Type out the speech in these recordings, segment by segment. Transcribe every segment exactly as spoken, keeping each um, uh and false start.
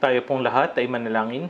Tayo pong lahat ay manalangin.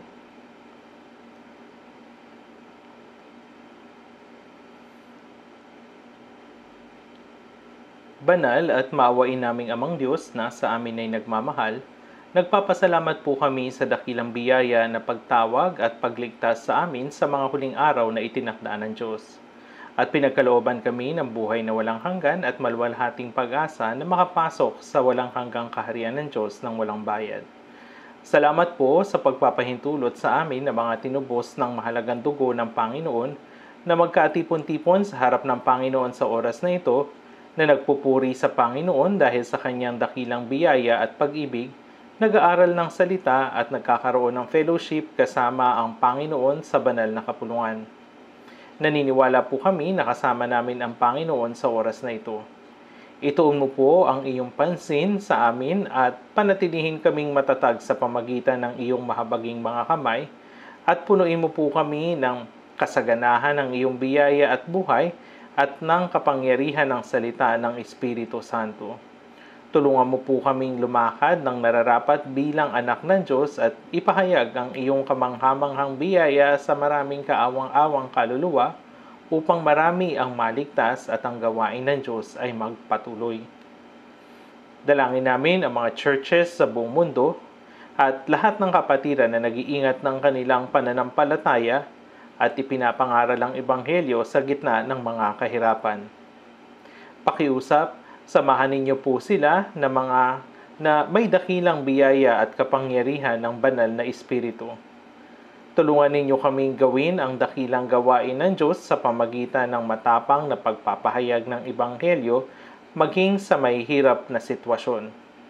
Banal at maawain naming Amang Diyos na sa amin ay nagmamahal, nagpapasalamat po kami sa dakilang biyaya na pagtawag at pagligtas sa amin sa mga huling araw na itinakdaan ng Diyos. At pinagkalooban kami ng buhay na walang hanggan at maluwalhating pag-asa na makapasok sa walang hanggang kaharian ng Diyos ng walang bayad. Salamat po sa pagpapahintulot sa amin ng mga tinubos ng mahalagang dugo ng Panginoon na magkaatipon-tipon sa harap ng Panginoon sa oras na ito, na nagpupuri sa Panginoon dahil sa kanyang dakilang biyaya at pag-ibig, nag-aaral ng salita at nagkakaroon ng fellowship kasama ang Panginoon sa banal na kapulungan. Naniniwala po kami na kasama namin ang Panginoon sa oras na ito. Ituon mo po ang iyong pansin sa amin at panatilihin kaming matatag sa pamagitan ng iyong mahabaging mga kamay at punuin mo po kami ng kasaganahan ng iyong biyaya at buhay at ng kapangyarihan ng salita ng Espiritu Santo. Tulungan mo po kaming lumakad ng nararapat bilang anak ng Diyos at ipahayag ang iyong kamanghamanghang biyaya sa maraming kaawang-awang kaluluwa upang marami ang maligtas at ang gawain ng Diyos ay magpatuloy. Dalangin namin ang mga churches sa buong mundo at lahat ng kapatiran na nag-iingat ng kanilang pananampalataya at ipinapangaral ang Ebanghelyo sa gitna ng mga kahirapan. Pakiusap, samahan ninyo po sila na mga na may dakilang biyaya at kapangyarihan ng banal na Espiritu. Tulungan ninyo kaming gawin ang dakilang gawain ng Diyos sa pamagitan ng matapang na pagpapahayag ng Ebanghelyo maging sa may hirap na sitwasyon.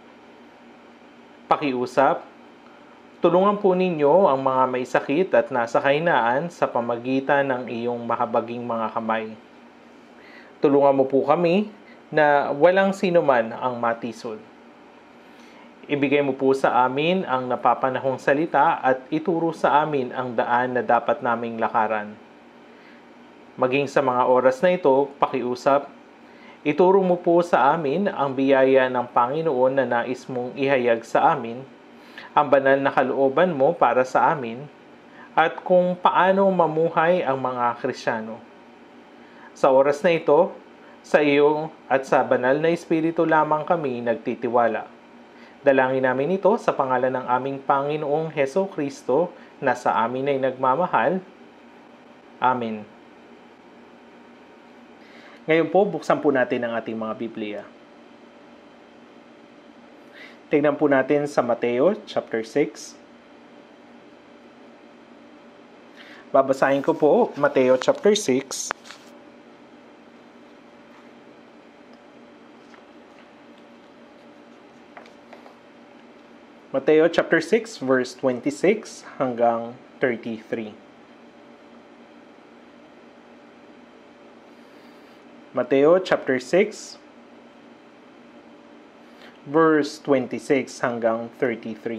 Pakiusap, tulungan po ninyo ang mga may sakit at nasa kahinaan sa pamagitan ng iyong mahabaging mga kamay. Tulungan mo po kami na walang sinuman ang matisod. Ibigay mo po sa amin ang napapanahong salita at ituro sa amin ang daan na dapat naming lakaran. Maging sa mga oras na ito, pakiusap, ituro mo po sa amin ang biyaya ng Panginoon na nais mong ihayag sa amin, ang banal na kalooban mo para sa amin, at kung paano mamuhay ang mga Kristiyano. Sa oras na ito, sa iyo at sa banal na Espiritu lamang kami nagtitiwala. Dalangin namin ito sa pangalan ng aming Panginoong Heso Kristo na sa amin ay nagmamahal. Amen. Ngayon po, buksan po natin ang ating mga Biblia. Tingnan po natin sa Mateo chapter six. Babasahin ko po Mateo chapter six. Mateo chapter six verse twenty-six hanggang thirty-three. Mateo chapter six verse twenty-six hanggang thirty-three.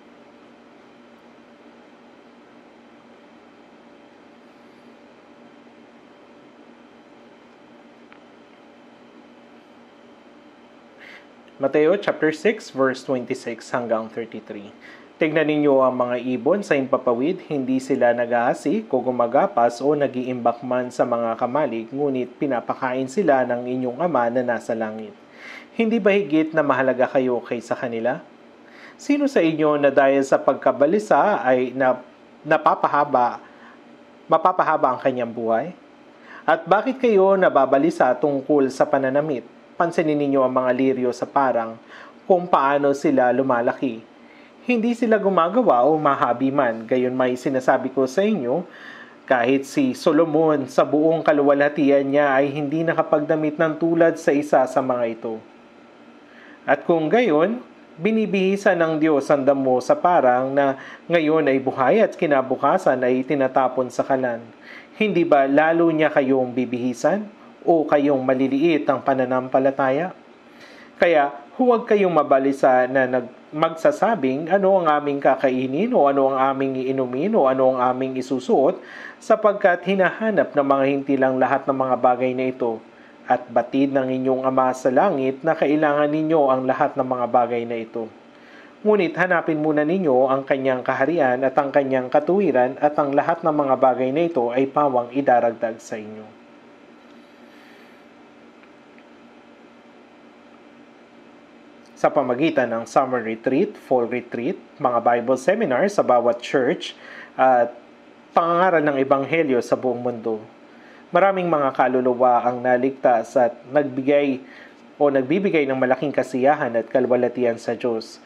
Mateo chapter six verse twenty-six hanggang thirty-three. Tignan ninyo ang mga ibon sa impapawid, hindi sila nag-aasik o gumagapas o nag-iimbak man sa mga kamalig, ngunit pinapakain sila ng inyong Ama na nasa langit. Hindi ba higit na mahalaga kayo kaysa kanila? Sino sa inyo na dahil sa pagkabalisa ay na, napapahaba, mapapahaba ang kanyang buhay? At bakit kayo nababalisa tungkol sa pananamit? Pansinin ninyo ang mga liryo sa parang kung paano sila lumalaki. Hindi sila gumagawa o mahabi man, gayon may sinasabi ko sa inyo, kahit si Solomon sa buong kaluwalhatian niya ay hindi nakapagdamit ng tulad sa isa sa mga ito. At kung gayon, binibihisan ng Diyos ang damo sa parang na ngayon ay buhay at kinabukasan ay tinatapon sa kalan. Hindi ba lalo niya kayong bibihisan o kayong maliliit ang pananampalataya? Kaya huwag kayong mabalisa na nag magsasabing ano ang aming kakainin o ano ang aming iinumin o ano ang aming isusuot, sapagkat hinahanap ng mga hintilang lahat ng mga bagay na ito. At batid ng inyong Ama sa langit na kailangan ninyo ang lahat ng mga bagay na ito. Ngunit hanapin muna ninyo ang kanyang kaharian at ang kanyang katuwiran at ang lahat ng mga bagay na ito ay pawang idaragdag sa inyo. Sa pamagitan ng summer retreat, fall retreat, mga Bible seminar sa bawat church at pangangaral ng ebanghelyo sa buong mundo, maraming mga kaluluwa ang naligtas at nagbigay o nagbibigay ng malaking kasiyahan at kalwalatian sa Diyos.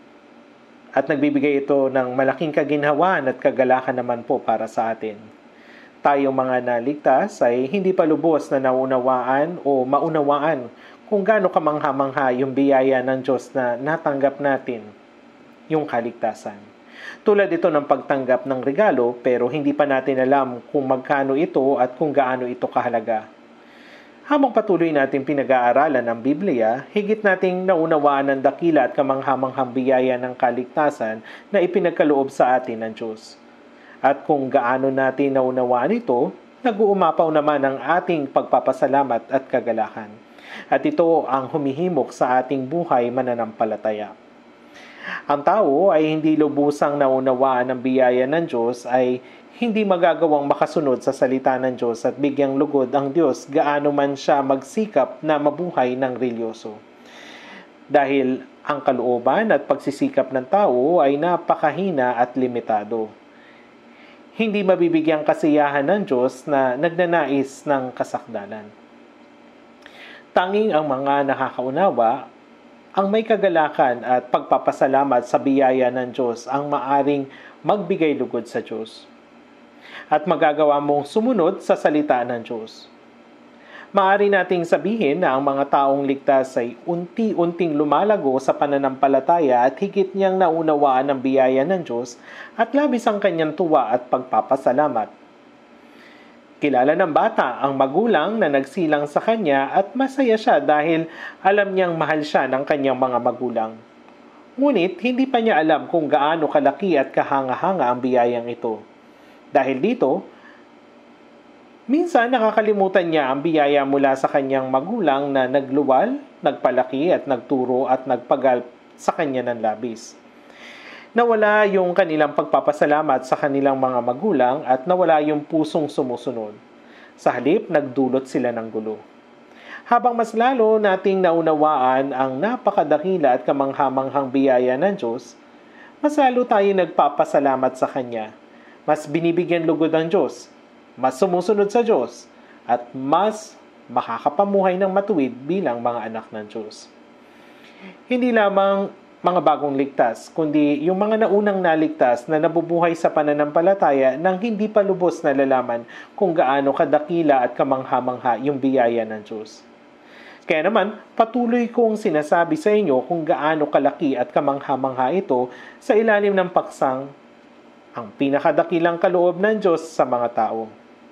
At nagbibigay ito ng malaking kaginhawaan at kagalakan naman po para sa atin. Tayong mga naligtas ay hindi pa lubos na naunawaan o maunawaan kung gaano kamangha-mangha yung biyaya ng Diyos na natanggap natin, yung kaligtasan. Tulad ito ng pagtanggap ng regalo pero hindi pa natin alam kung magkano ito at kung gaano ito kahalaga. Habang patuloy natin pinag-aaralan ang Biblia, higit nating naunawaan ang dakila at kamangha-manghang biyaya ng kaligtasan na ipinagkaloob sa atin ng Diyos. At kung gaano natin naunawaan ito, nag-uumapaw naman ang ating pagpapasalamat at kagalakan. At ito ang humihimok sa ating buhay mananampalataya. Ang tao ay hindi lubusang naunawaan ang biyaya ng Diyos ay hindi magagawang makasunod sa salita ng Diyos at bigyang lugod ang Diyos gaano man siya magsikap na mabuhay ng relyoso. Dahil ang kalooban at pagsisikap ng tao ay napakahina at limitado. Hindi mabibigyang kasiyahan ng Diyos na nagnanais ng kasakdalan. Tanging ang mga nakakaunawa, ang may kagalakan at pagpapasalamat sa biyaya ng Diyos ang maaring magbigay lugod sa Diyos. At magagawa mong sumunod sa salita ng Diyos. Maaari nating sabihin na ang mga taong ligtas ay unti-unting lumalago sa pananampalataya at higit niyang naunawaan ang biyaya ng Diyos at labis ang kanyang tuwa at pagpapasalamat. Kilala ng bata ang magulang na nagsilang sa kanya at masaya siya dahil alam niyang mahal siya ng kanyang mga magulang. Ngunit hindi pa niya alam kung gaano kalaki at kahanga-hanga ang biyayang ito. Dahil dito, minsan nakakalimutan niya ang biyaya mula sa kanyang magulang na nagluwal, nagpalaki at nagturo at nagpagal sa kanya ng labis. Nawala yung kanilang pagpapasalamat sa kanilang mga magulang at nawala yung pusong sumusunod. Sa halip, nagdulot sila ng gulo. Habang mas lalo nating naunawaan ang napakadakila at kamanghamanghang biyaya ng Diyos, mas lalo tayo nagpapasalamat sa Kanya. Mas binibigyan lugod ang Diyos, mas sumusunod sa Diyos, at mas makakapamuhay ng matuwid bilang mga anak ng Diyos. Hindi lamang mga bagong ligtas, kundi yung mga naunang naligtas na nabubuhay sa pananampalataya nang hindi pa lubos na lalaman kung gaano kadakila at kamangha-mangha yung biyaya ng Diyos. Kaya naman, patuloy kong sinasabi sa inyo kung gaano kalaki at kamangha-mangha ito sa ilalim ng paksang ang pinakadakilang kaloob ng Diyos sa mga tao.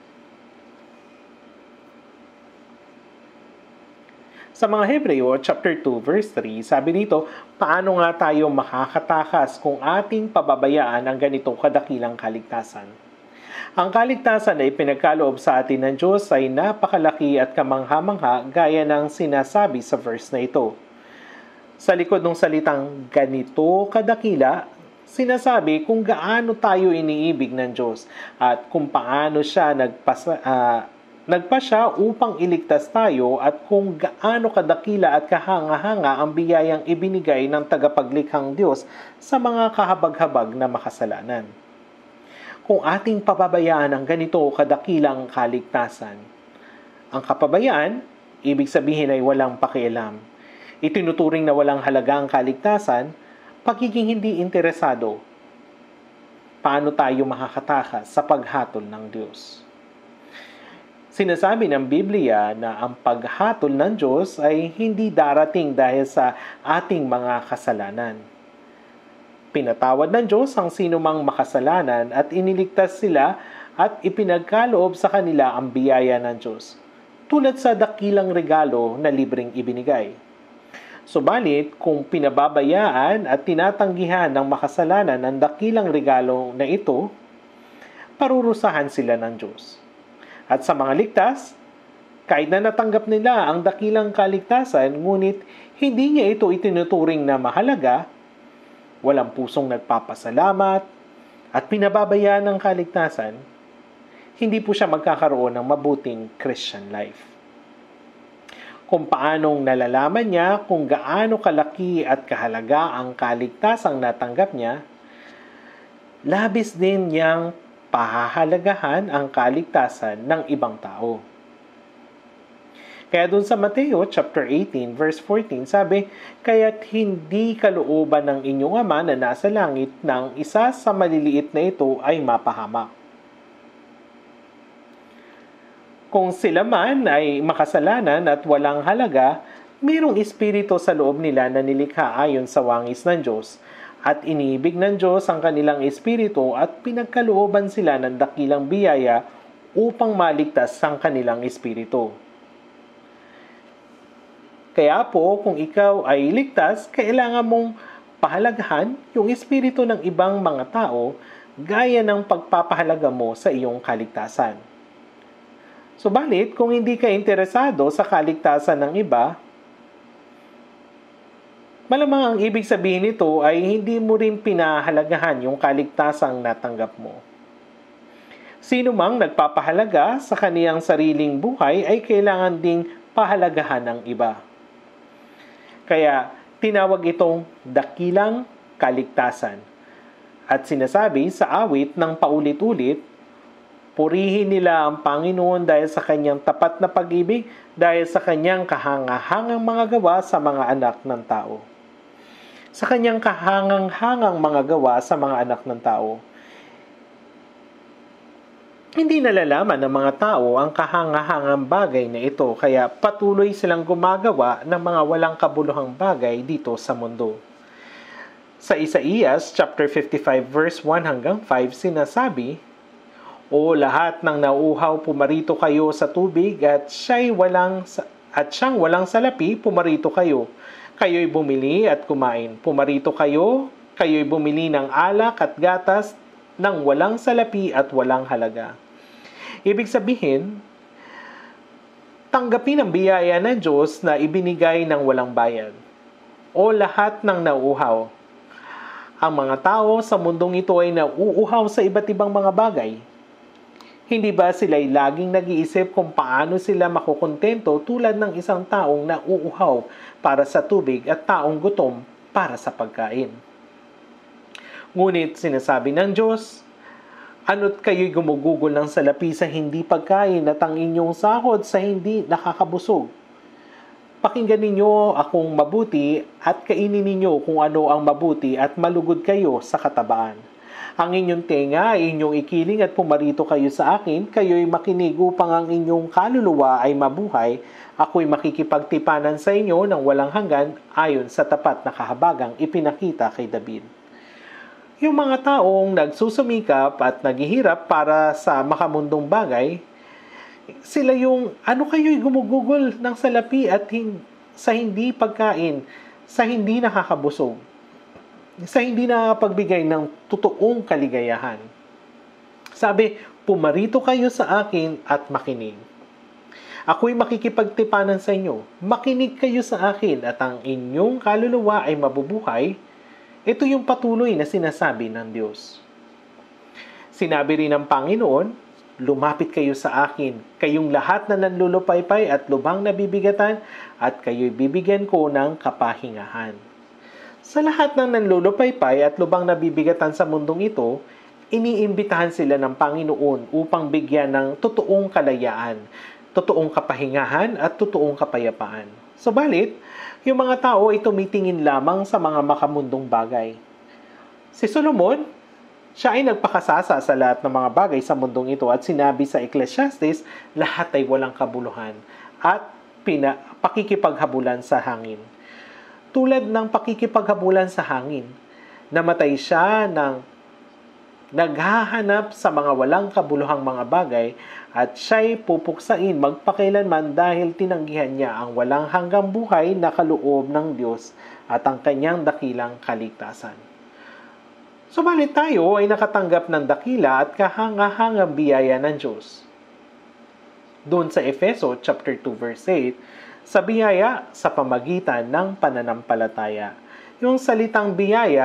Sa mga Hebreo, chapter two, verse three, sabi dito, paano nga tayo makakatakas kung ating pababayaan ang ganitong kadakilang kaligtasan? Ang kaligtasan na ipinagkaloob sa atin ng Diyos ay napakalaki at kamangha-mangha gaya ng sinasabi sa verse na ito. Sa likod ng salitang ganito kadakila, sinasabi kung gaano tayo iniibig ng Diyos at kung paano siya nagpasa, uh, nagpa siya upang iligtas tayo at kung gaano kadakila at kahanga-hanga ang biyayang ibinigay ng tagapaglikhang Diyos sa mga kahabag-habag na makasalanan. Kung ating pababayaan ang ganito kadakilang kaligtasan, ang kapabayaan, ibig sabihin ay walang pakialam. Itinuturing na walang halaga ang kaligtasan, pagiging hindi interesado. Paano tayo makakatakas sa paghatol ng Diyos? Sinasabi ng Biblia na ang paghatol ng Diyos ay hindi darating dahil sa ating mga kasalanan. Pinatawad ng Diyos ang sinumang makasalanan at iniligtas sila at ipinagkaloob sa kanila ang biyaya ng Diyos, tulad sa dakilang regalo na libreng ibinigay. Subalit, kung pinababayaan at tinatanggihan ng makasalanan ang dakilang regalo na ito, parurusahan sila ng Diyos. At sa mga ligtas, kahit na natanggap nila ang dakilang kaligtasan, ngunit hindi niya ito itinuturing na mahalaga, walang pusong nagpapasalamat, at pinababayaan ng kaligtasan, hindi po siya magkakaroon ng mabuting Christian life. Kung paanong nalalaman niya kung gaano kalaki at kahalaga ang kaligtasang natanggap niya, labis din niyang pahahalagahan ang kaligtasan ng ibang tao. Kaya dun sa Mateo chapter eighteen verse fourteen sabi, "Kaya't hindi kalooban ng inyong Ama na nasa langit ng isa sa maliliit na ito ay mapahamak." Kung sila man ay makasalanan at walang halaga, mayroong espiritu sa loob nila na nilikha ayon sa wangis ng Diyos, at iniibig ng Diyos ang kanilang espiritu at pinagkalooban sila ng dakilang biyaya upang maligtas ang kanilang espiritu. Kaya po, kung ikaw ay ligtas, kailangan mong pahalagahan yung espiritu ng ibang mga tao gaya ng pagpapahalaga mo sa iyong kaligtasan. Subalit, kung hindi ka interesado sa kaligtasan ng iba, malamang ang ibig sabihin nito ay hindi mo rin pinahalagahan yung kaligtasang natanggap mo. Sino mang nagpapahalaga sa kaniyang sariling buhay ay kailangan ding pahalagahan ng iba. Kaya tinawag itong dakilang kaligtasan. At sinasabi sa awit ng paulit-ulit, "Purihin nila ang Panginoon dahil sa kanyang tapat na pag-ibig, dahil sa kanyang kahangahangang mga gawa sa mga anak ng tao." Sa kanyang kahangang-hangang mga gawa sa mga anak ng tao. Hindi nalalaman ng mga tao ang kahangahangang bagay na ito, kaya patuloy silang gumagawa ng mga walang kabuluhang bagay dito sa mundo. Sa Isaías chapter fifty-five verse one hanggang five sinasabi, "O lahat ng nauuhaw, pumarito kayo sa tubig, at siya'y walang at siyang walang salapi, pumarito kayo. Kayo'y bumili at kumain. Pumarito kayo, kayo'y bumili ng alak at gatas ng walang salapi at walang halaga." Ibig sabihin, tanggapin ang biyaya ng Diyos na ibinigay ng walang bayad. O lahat ng nauuhaw. Ang mga tao sa mundong ito ay nauuhaw sa iba't ibang mga bagay. Hindi ba sila'y laging nag-iisip kung paano sila makukontento tulad ng isang taong nauuhaw para sa tubig at taong gutom para sa pagkain? Ngunit sinasabi ng Diyos, "Ano't kayo'y gumugugol ng salapi sa hindi pagkain at ang inyong sahod sa hindi nakakabusog? Pakinggan ninyo akong mabuti at kainin ninyo kung ano ang mabuti at malugod kayo sa katabaan. Ang inyong tenga ay inyong ikiling at pumarito kayo sa akin, kayo'y makinig upang ang inyong kaluluwa ay mabuhay. Ako'y makikipagtipanan sa inyo ng walang hanggan ayon sa tapat na kahabagang ipinakita kay David." Yung mga taong nagsusumikap at naghihirap para sa makamundong bagay, sila yung ano kayo'y gumugugol ng salapi at hin- sa hindi pagkain, sa hindi nakakabusog, sa hindi nakakapagbigay ng totoong kaligayahan. Sabi, "Pumarito kayo sa akin at makinig. Ako'y makikipagtipanan sa inyo. Makinig kayo sa akin at ang inyong kaluluwa ay mabubuhay." Ito yung patuloy na sinasabi ng Diyos. Sinabi rin ng Panginoon, "Lumapit kayo sa akin, kayong lahat na nanlulupaypay at lubhang nabibigatan, at kayo'y bibigyan ko ng kapahingahan." Sa lahat ng nanlulupaypay at lubhang nabibigatan sa mundong ito, iniimbitahan sila ng Panginoon upang bigyan ng totoong kalayaan, totoong kapahingahan at totoong kapayapaan. Subalit, yung mga tao ay tumitingin lamang sa mga makamundong bagay. Si Solomon, siya ay nagpakasasa sa lahat ng mga bagay sa mundong ito at sinabi sa Ecclesiastes, lahat ay walang kabuluhan at pina, pakikipaghabulan sa hangin. Tulad ng pakikipaghabulan sa hangin, namatay siya ng naghahanap sa mga walang kabuluhang mga bagay at siya'y pupuksain magpakailanman dahil tinanggihan niya ang walang hanggang buhay na kaloob ng Diyos at ang kanyang dakilang kaligtasan. Subalit tayo ay nakatanggap ng dakila at kahangahangang biyaya ng Diyos. Doon sa Efeso chapter two verse eight, sa biyaya sa pamagitan ng pananampalataya. Yung salitang biyaya,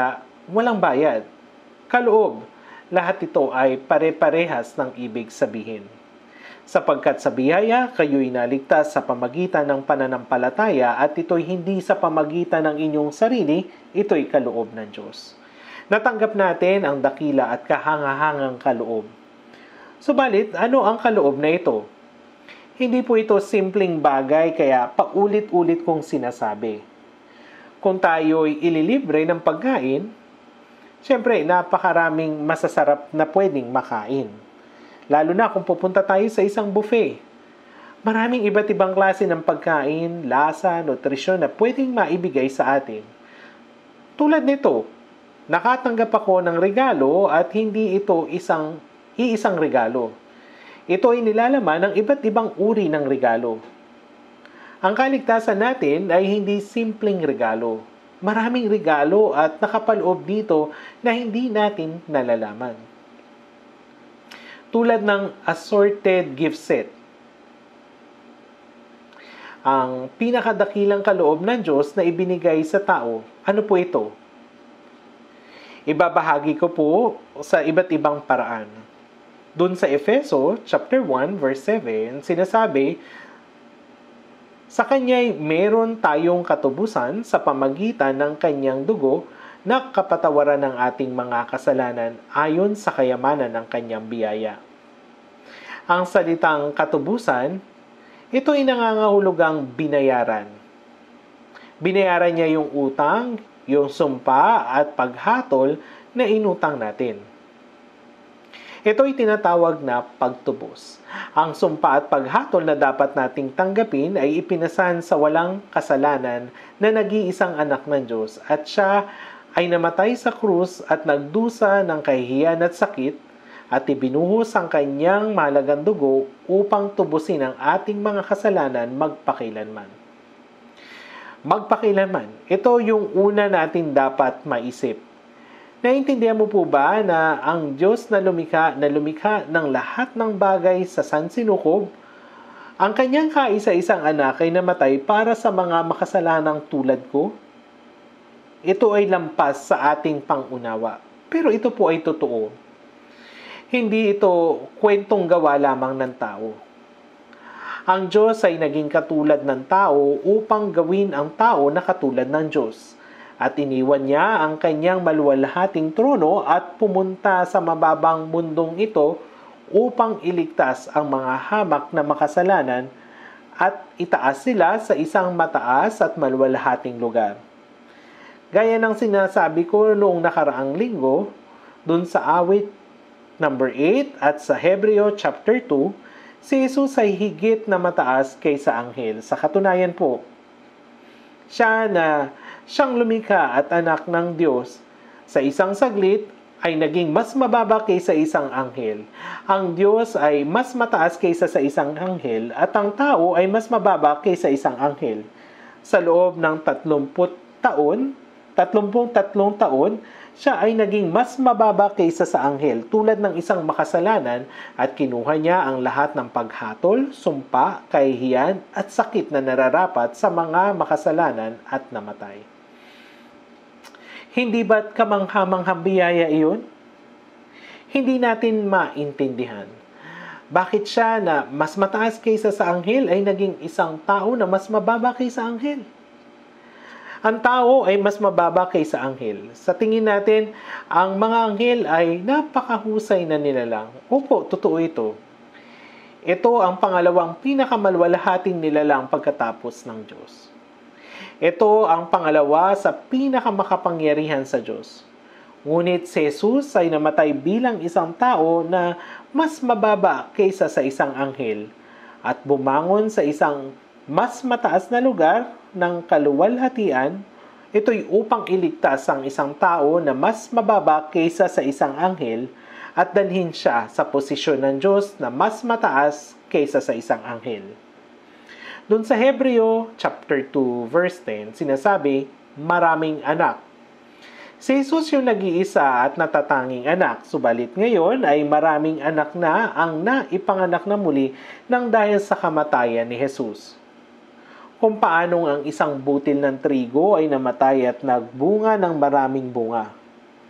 walang bayad. Kaloob, lahat ito ay pare-parehas ng ibig sabihin. Sapagkat sa biyaya, kayo'y naligtas sa pamagitan ng pananampalataya at ito'y hindi sa pamagitan ng inyong sarili, ito'y kaloob ng Diyos. Natanggap natin ang dakila at kahangahangang kaloob. Subalit, ano ang kaloob na ito? Hindi po ito simpleng bagay kaya paulit-ulit kong sinasabi. Kung tayo'y ililibre ng pagkain, siyempre, napakaraming masasarap na pwedeng makain. Lalo na kung pupunta tayo sa isang buffet. Maraming iba't ibang klase ng pagkain, lasa, nutrisyon na pwedeng maibigay sa atin. Tulad nito, nakatanggap ako ng regalo at hindi ito isang iisang regalo. Ito ay nilalaman ng iba't ibang uri ng regalo. Ang kaligtasan natin ay hindi simpleng regalo. Maraming regalo at nakapaloob dito na hindi natin nalalaman. Tulad ng assorted gift set. Ang pinakadakilang kaloob ng Diyos na ibinigay sa tao, ano po ito? Ibabahagi ko po sa iba't ibang paraan. Doon sa Efeso, chapter one, verse seven, sinasabi, sa Kanya'y meron tayong katubusan sa pamagitan ng Kanyang dugo na kapatawaran ng ating mga kasalanan ayon sa kayamanan ng Kanyang biyaya. Ang salitang katubusan, ito ay nangangahulugang binayaran. Binayaran niya yung utang, yung sumpa at paghatol na inutang natin. Ito ay tinatawag na pagtubos. Ang sumpa at paghatol na dapat nating tanggapin ay ipinasan sa walang kasalanan na nag-iisang anak ng Diyos at siya ay namatay sa krus at nagdusa ng kahihiyan at sakit at ibinuhos ang kanyang mahalagang dugo upang tubusin ang ating mga kasalanan magpakilanman. Magpakilanman, ito yung una natin dapat maisip. Naintindihan mo po ba na ang Diyos na lumikha, na lumikha ng lahat ng bagay sa sansinukob, ang kanyang kaisa-isang anak ay namatay para sa mga makasalanang tulad ko? Ito ay lampas sa ating pangunawa. Pero ito po ay totoo. Hindi ito kwentong gawa lamang ng tao. Ang Diyos ay naging katulad ng tao upang gawin ang tao na katulad ng Diyos. At iniwan niya ang kanyang maluwalhating trono at pumunta sa mababang mundong ito upang iligtas ang mga hamak na makasalanan at itaas sila sa isang mataas at maluwalhating lugar. Gaya ng sinasabi ko noong nakaraang linggo, dun sa awit number eight at sa Hebreo chapter two, si Jesus ay higit na mataas kaysa anghel. Sa katunayan po, siya na siyang lumikha at anak ng Diyos, sa isang saglit ay naging mas mababa kaysa isang anghel. Ang Diyos ay mas mataas kaysa sa isang anghel at ang tao ay mas mababa kaysa isang anghel. Sa loob ng tatlumput taon, tatlumpung tatlong taon, siya ay naging mas mababa kaysa sa anghel tulad ng isang makasalanan at kinuha niya ang lahat ng paghatol, sumpa, kahihiyan at sakit na nararapat sa mga makasalanan at namatay. Hindi ba't kamangha-manghang biyaya iyon? Hindi natin maintindihan. Bakit siya na mas mataas kaysa sa anghel ay naging isang tao na mas mababa kaysa anghel? Ang tao ay mas mababa kaysa anghel. Sa tingin natin, ang mga anghel ay napakahusay na nilalang. Opo, totoo ito. Ito ang pangalawang pinakamalwalhating nilalang pagkatapos ng Diyos. Ito ang pangalawa sa pinakamakapangyarihan sa Diyos. Ngunit si Jesus ay namatay bilang isang tao na mas mababa kaysa sa isang anghel at bumangon sa isang mas mataas na lugar ng kaluwalhatian. Ito'y upang iligtas ang isang tao na mas mababa kaysa sa isang anghel at dalhin siya sa posisyon ng Diyos na mas mataas kaysa sa isang anghel. Doon sa Hebreo chapter two verse ten, sinasabi, maraming anak. Si Jesus yung nag-iisa at natatanging anak, subalit ngayon ay maraming anak na ang naipanganak na muli nang dahil sa kamatayan ni Jesus. Kung paanong ang isang butil ng trigo ay namatay at nagbunga ng maraming bunga.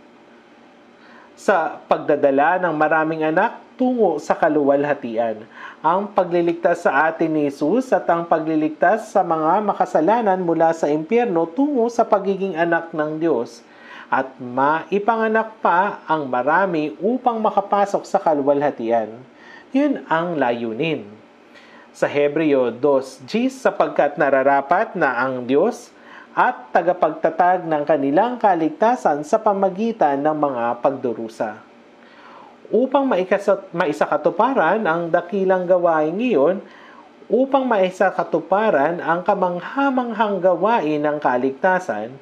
sa pagdadala ng maraming anak tungo sa kaluwalhatian, ang pagliligtas sa atin ni Jesus at ang pagliligtas sa mga makasalanan mula sa impyerno tungo sa pagiging anak ng Diyos, at maipanganak pa ang marami upang makapasok sa kaluwalhatian. Yun ang layunin. Sa Hebreo two G, sapagkat nararapat na ang Diyos at tagapagtatag ng kanilang kaligtasan sa pamagitan ng mga pagdurusa. Upang maisakatuparan ang dakilang gawain ngayon, upang maisakatuparan ang kamanghamanghang gawain ng kaligtasan,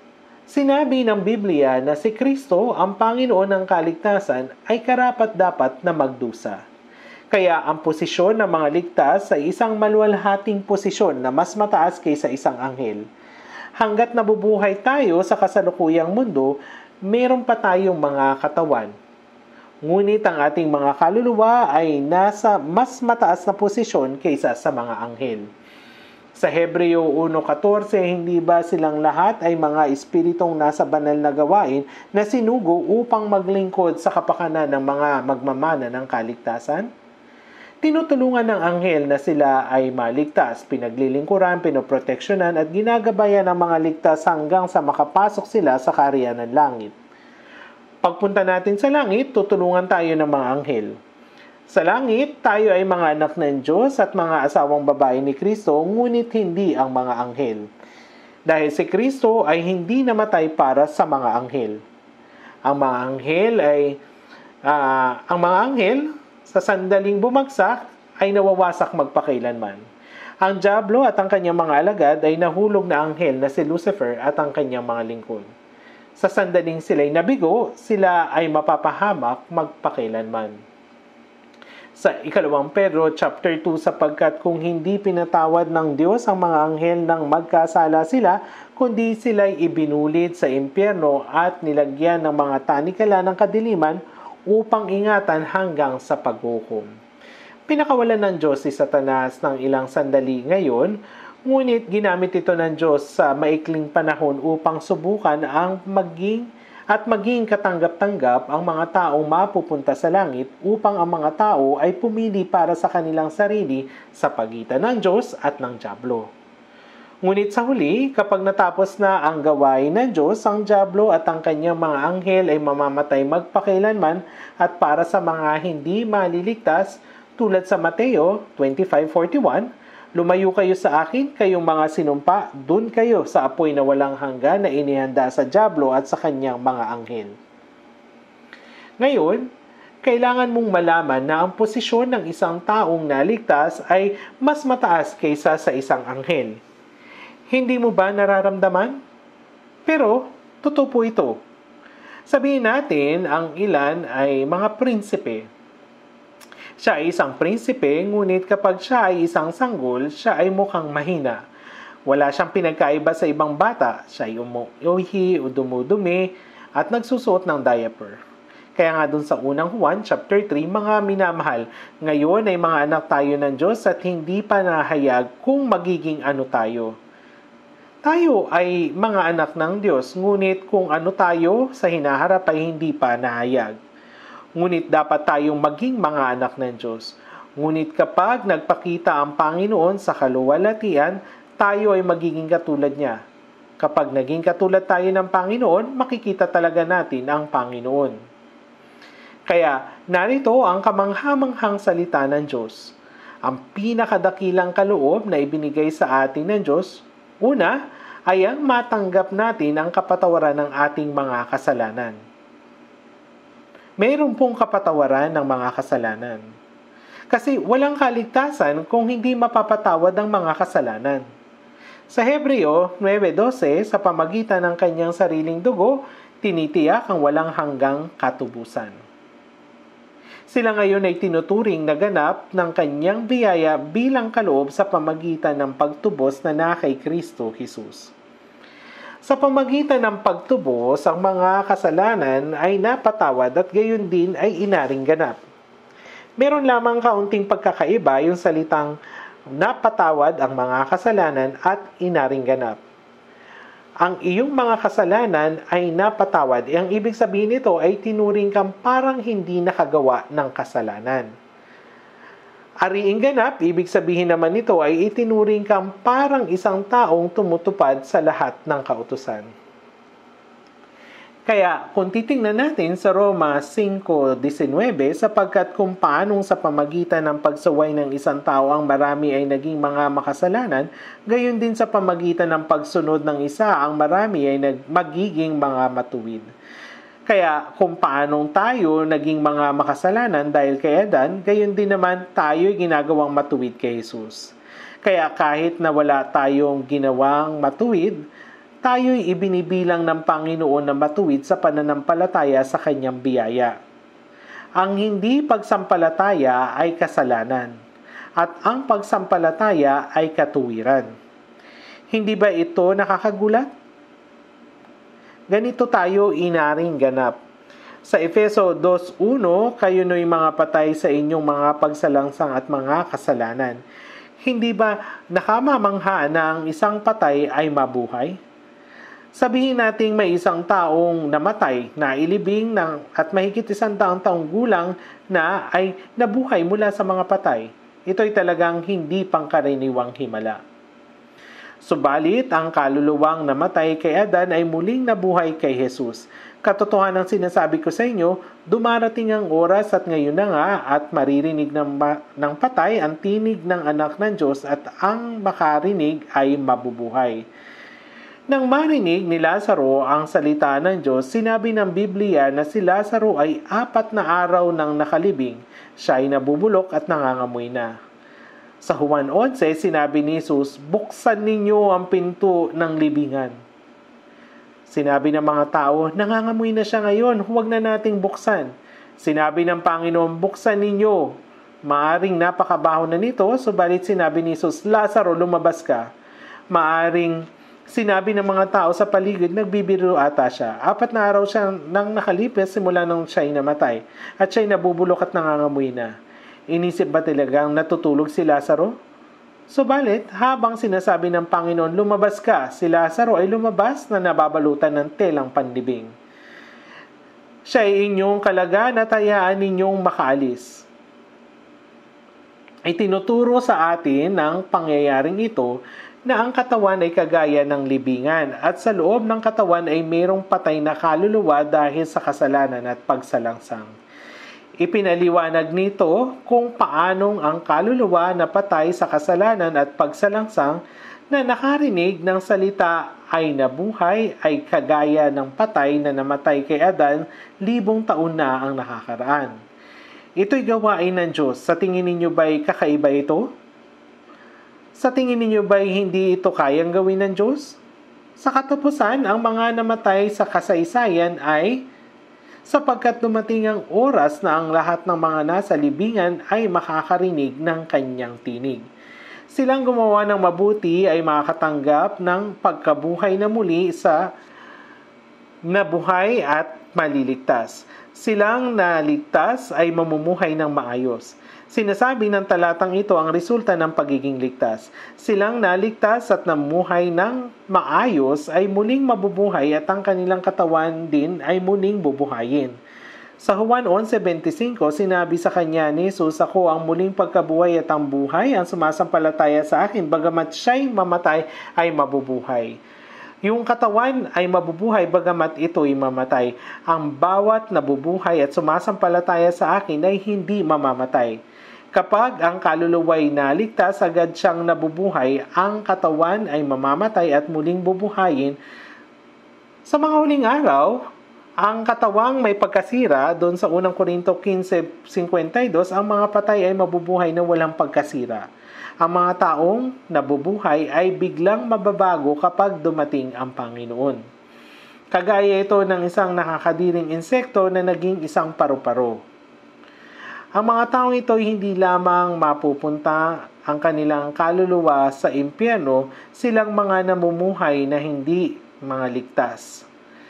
sinabi ng Biblia na si Kristo, ang Panginoon ng kaligtasan, ay karapat-dapat na magdusa. Kaya ang posisyon ng mga ligtas ay isang maluwalhating posisyon na mas mataas kaysa isang anghel. Hanggat nabubuhay tayo sa kasalukuyang mundo, meron pa tayong mga katawan. Ngunit ang ating mga kaluluwa ay nasa mas mataas na posisyon kaysa sa mga anghel. Sa Hebreo one fourteen, hindi ba silang lahat ay mga espiritong nasa banal na gawain na sinugo upang maglingkod sa kapakanan ng mga magmamana ng kaligtasan? Tinutulungan ng anghel na sila ay maligtas, pinaglilingkuran, pinoproteksyonan at ginagabayan ng mga ligtas hanggang sa makapasok sila sa kaharian ng langit. Pagpunta natin sa langit, tutulungan tayo ng mga anghel. Sa langit, tayo ay mga anak ng Diyos at mga asawang babae ni Kristo, ngunit hindi ang mga anghel. Dahil si Kristo ay hindi namatay para sa mga anghel. Ang mga anghel ay uh, ang mga anghel sa sandaling bumagsak ay nawawasak magpakailanman. Ang dyablo at ang kanyang mga alagad ay nahulog na anghel na si Lucifer at ang kanyang mga lingkod. Sa sandaling sila'y nabigo, sila ay mapapahamak magpakailanman. Sa ikalawang Pedro chapter two, sapagkat kung hindi pinatawad ng Diyos ang mga anghel nang magkasala sila, kundi sila'y ibinulit sa impyerno at nilagyan ng mga tanikala ng kadiliman upang ingatan hanggang sa paghukom. Pinakawalan ng Diyos si Satanas ng ilang sandali ngayon, ngunit ginamit ito ng Diyos sa maikling panahon upang subukan ang maging at maging katanggap-tanggap ang mga taong mapupunta sa langit upang ang mga tao ay pumili para sa kanilang sarili sa pagitan ng Diyos at ng dyablo. Ngunit sa huli, kapag natapos na ang gawain ng Diyos, ang dyablo at ang kanyang mga anghel ay mamamatay magpakailanman, at para sa mga hindi maliligtas, tulad sa Mateo twenty-five forty-one, lumayo kayo sa akin, kayong mga sinumpa, dun kayo sa apoy na walang hanggan na inihanda sa dyablo at sa kanyang mga anghel. Ngayon, kailangan mong malaman na ang posisyon ng isang taong naligtas ay mas mataas kaysa sa isang anghel. Hindi mo ba nararamdaman? Pero, totoo po ito. Sabihin natin, ang ilan ay mga prinsipe. Siya ay isang prinsipe, ngunit kapag siya ay isang sanggol, siya ay mukhang mahina. Wala siyang pinagkaiba sa ibang bata. Siya ay umuuhi o dumudumi at nagsusuot ng diaper. Kaya nga dun sa unang Juan, chapter three, mga minamahal, ngayon ay mga anak tayo ng Diyos at hindi pa nahayag kung magiging ano tayo. Tayo ay mga anak ng Diyos, ngunit kung ano tayo sa hinaharap ay hindi pa nahayag. Ngunit dapat tayong maging mga anak ng Diyos. Ngunit kapag nagpakita ang Panginoon sa kaluwalhatian, tayo ay magiging katulad niya. Kapag naging katulad tayo ng Panginoon, makikita talaga natin ang Panginoon. Kaya narito ang kamanghamanghang salita ng Diyos. Ang pinakadakilang kaloob na ibinigay sa atin ng Diyos, una, ay ang matanggap natin ang kapatawaran ng ating mga kasalanan. Mayroon pong kapatawaran ng mga kasalanan. Kasi walang kaligtasan kung hindi mapapatawad ang mga kasalanan. Sa Hebreo nine twelve, sa pamagitan ng kanyang sariling dugo, tinitiyak ang walang hanggang katubusan. Sila ngayon ay tinuturing na ganap ng kanyang biyaya bilang kaloob sa pamagitan ng pagtubos na na kay Kristo Jesus. Sa pamagitan ng pagtubos, ang mga kasalanan ay napatawad at gayon din ay inaring ganap. Meron lamang kaunting pagkakaiba yung salitang napatawad ang mga kasalanan at inaring ganap. ang iyong mga kasalanan ay napatawad. Ang ibig sabihin nito ay tinuring kang parang hindi nakagawa ng kasalanan. Ariing ganap, ibig sabihin naman nito ay itinuring kang parang isang taong tumutupad sa lahat ng kautusan. Kaya kung titingnan natin sa Roma five nineteen, sapagkat kung paanong sa pamagitan ng pagsaway ng isang tao ang marami ay naging mga makasalanan, gayon din sa pamagitan ng pagsunod ng isa ang marami ay nag- magiging mga matuwid. Kaya kung paanong tayo naging mga makasalanan dahil kay Adan, gayon din naman tayo ginagawang matuwid kay Jesus. Kaya kahit na wala tayong ginawang matuwid, tayo'y ibinibilang ng Panginoon na matuwid sa pananampalataya sa kanyang biyaya. Ang hindi pagsampalataya ay kasalanan, at ang pagsampalataya ay katuwiran. Hindi ba ito nakakagulat? Ganito tayo inaring ganap. Sa Efeso two one, kayo no'y mga patay sa inyong mga pagsalangsang at mga kasalanan. Hindi ba nakamamangha na ang isang patay ay mabuhay? Sabihin nating may isang taong namatay, na ilibing ng, at mahigit isang taong taong gulang na ay nabuhay mula sa mga patay. Ito'y talagang hindi pangkaraniwang himala. Subalit, ang kaluluwang namatay kay Adan ay muling nabuhay kay Jesus. Katotohanan ang sinasabi ko sa inyo, dumarating ang oras at ngayon na nga at maririnig ng, ma- ng patay ang tinig ng anak ng Diyos at ang makarinig ay mabubuhay. Nang marinig ni Lazaro ang salita ng Diyos, sinabi ng Biblia na si Lazaro ay apat na araw nang nakalibing. Siya ay nabubulok at nangangamoy na. Sa Juan eleven, sinabi ni Jesus, buksan ninyo ang pinto ng libingan. Sinabi ng mga tao, nangangamoy na siya ngayon, huwag na nating buksan. Sinabi ng Panginoon, buksan ninyo. Maaring napakabaho na nito, subalit sinabi ni Jesus, Lazaro, lumabas ka. Maaring sinabi ng mga tao sa paligid, nagbibiro ata siya. Apat na araw siya nang nakalipis simula nung siya'y namatay. At siya'y nabubulok at nangangamoy na. Inisip ba talagang natutulog si Lazaro? Subalit, habang sinasabi ng Panginoon, lumabas ka, si Lazaro ay lumabas na nababalutan ng telang panlibing. Siya ay inyong kalagaan at hayaan ninyong makaalis. Itinuturo sa atin ng pangyayaring ito na ang katawan ay kagaya ng libingan at sa loob ng katawan ay mayroong patay na kaluluwa dahil sa kasalanan at pagsalangsang. Ipinaliwanag nito kung paanong ang kaluluwa na patay sa kasalanan at pagsalangsang na nakarinig ng salita ay nabuhay ay kagaya ng patay na namatay kay Adan libong taon na ang nakakaraan. Ito'y gawain ng Diyos. Sa tingin ninyo ba'y kakaiba ito? Sa tingin ninyo ba'y hindi ito kayang gawin ng Diyos? Sa katapusan, ang mga namatay sa kasaysayan ay sapagkat dumating ang oras na ang lahat ng mga nasa libingan ay makakarinig ng kanyang tinig. Silang gumawa ng mabuti ay makakatanggap ng pagkabuhay na muli sa nabuhay at maliligtas. Silang naligtas ay mamumuhay ng maayos. Sinasabi ng talatang ito ang resulta ng pagiging ligtas. Silang naligtas at namuhay ng maayos ay muling mabubuhay at ang kanilang katawan din ay muling bubuhayin. Sa Juan eleven twenty-five, sinabi sa kanya ni Jesus, ako ang muling pagkabuhay at ang buhay, ang sumasampalataya sa akin, bagamat siya'y mamatay ay mabubuhay. Yung katawan ay mabubuhay bagamat ito'y mamatay. Ang bawat nabubuhay at sumasampalataya sa akin ay hindi mamamatay. Kapag ang kaluluwa'y naligtas, agad siyang nabubuhay, ang katawan ay mamamatay at muling bubuhayin. Sa mga huling araw, ang katawang may pagkasira, doon sa unang Korinto fifteen fifty-two, ang mga patay ay mabubuhay na walang pagkasira. Ang mga taong nabubuhay ay biglang mababago kapag dumating ang Panginoon. Kagaya ito ng isang nakakadiring insekto na naging isang paru-paro. Ang mga taong ito hindi lamang mapupunta ang kanilang kaluluwa sa impyerno, silang mga namumuhay na hindi mga ligtas.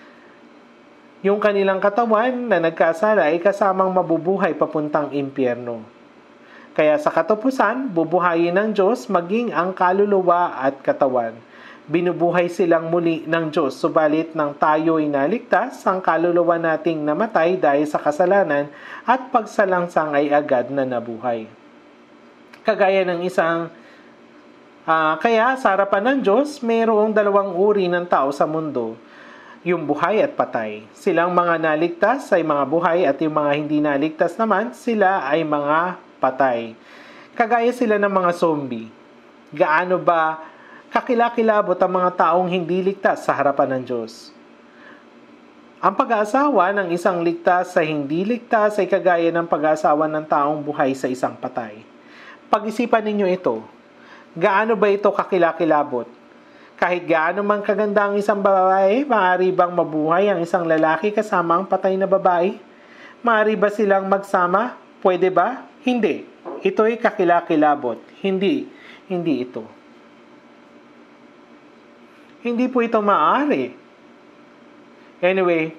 Yung kanilang katawan na nagkasala ay kasamang mabubuhay papuntang impyerno. Kaya sa katapusan, bubuhayin ng Diyos maging ang kaluluwa at katawan. Binubuhay silang muli ng Diyos, subalit nang tayo'y naligtas, ang kaluluwa nating namatay dahil sa kasalanan at pagsalangsang ay agad na nabuhay. Kagaya ng isang, uh, kaya sa harapan ng Diyos, mayroong dalawang uri ng tao sa mundo, yung buhay at patay. Silang mga naligtas ay mga buhay at yung mga hindi naligtas naman, sila ay mga patay. Kagaya sila ng mga zombie. Gaano ba kakilakilabot ang mga taong hindi ligtas sa harapan ng Diyos? Ang pag-aasawa ng isang ligtas sa hindi ligtas ay kagaya ng pag-aasawa ng taong buhay sa isang patay. Pag-isipan ninyo ito. Gaano ba ito kakilakilabot? Kahit gaano man kaganda ang isang babae, maaari bang mabuhay ang isang lalaki kasama ang patay na babae? Maaari ba silang magsama? Pwede ba? Hindi. Ito'y kakilakilabot. Hindi. Hindi ito. Hindi po ito maaari. Anyway,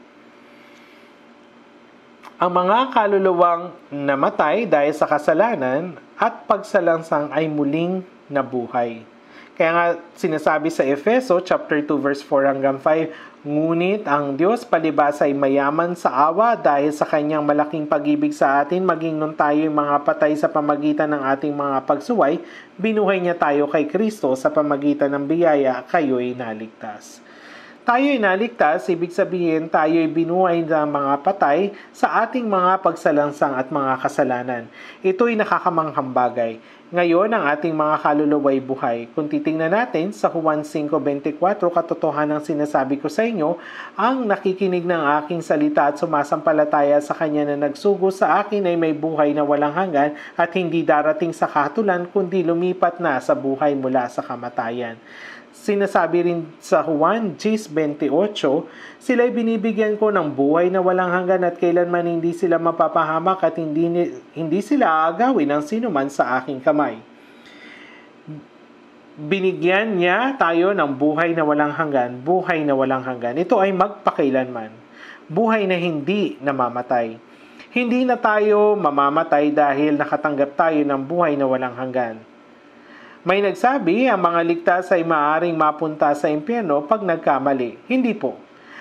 ang mga kaluluwang namatay dahil sa kasalanan at pagsalangsang ay muling nabuhay. Kaya nga sinasabi sa Efeso chapter two verse four hanggang five, ngunit ang Diyos palibhasa ay mayaman sa awa dahil sa kanyang malaking pag-ibig sa atin, maging nung tayo'y mga patay sa pamagitan ng ating mga pagsuway, binuhay niya tayo kay Kristo sa pamagitan ng biyaya, kayo'y naligtas. Tayo'y naligtas, ibig sabihin tayo'y binuhay ng mga patay sa ating mga pagsalangsang at mga kasalanan. Ito'y nakakamanghang bagay. Ngayon, ang ating mga kaluluwa'y buhay. Kung titingnan natin sa Juan five twenty-four, katotohanan ng sinasabi ko sa inyo, ang nakikinig ng aking salita at sumasampalataya sa Kanya na nagsugo sa akin ay may buhay na walang hanggan at hindi darating sa kahatulan, kundi lumipat na sa buhay mula sa kamatayan. Sinasabi rin sa Juan ten twenty-eight, sila'y binibigyan ko ng buhay na walang hanggan at kailanman hindi sila mapapahamak at hindi, hindi sila aagawin ng sinuman sa aking kamay. Binigyan niya tayo ng buhay na walang hanggan, buhay na walang hanggan. Ito ay magpakailanman. Buhay na hindi namamatay. Hindi na tayo mamamatay dahil nakatanggap tayo ng buhay na walang hanggan. May nagsabi, ang mga ligtas ay maaaring mapunta sa impyerno pag nagkamali. Hindi po.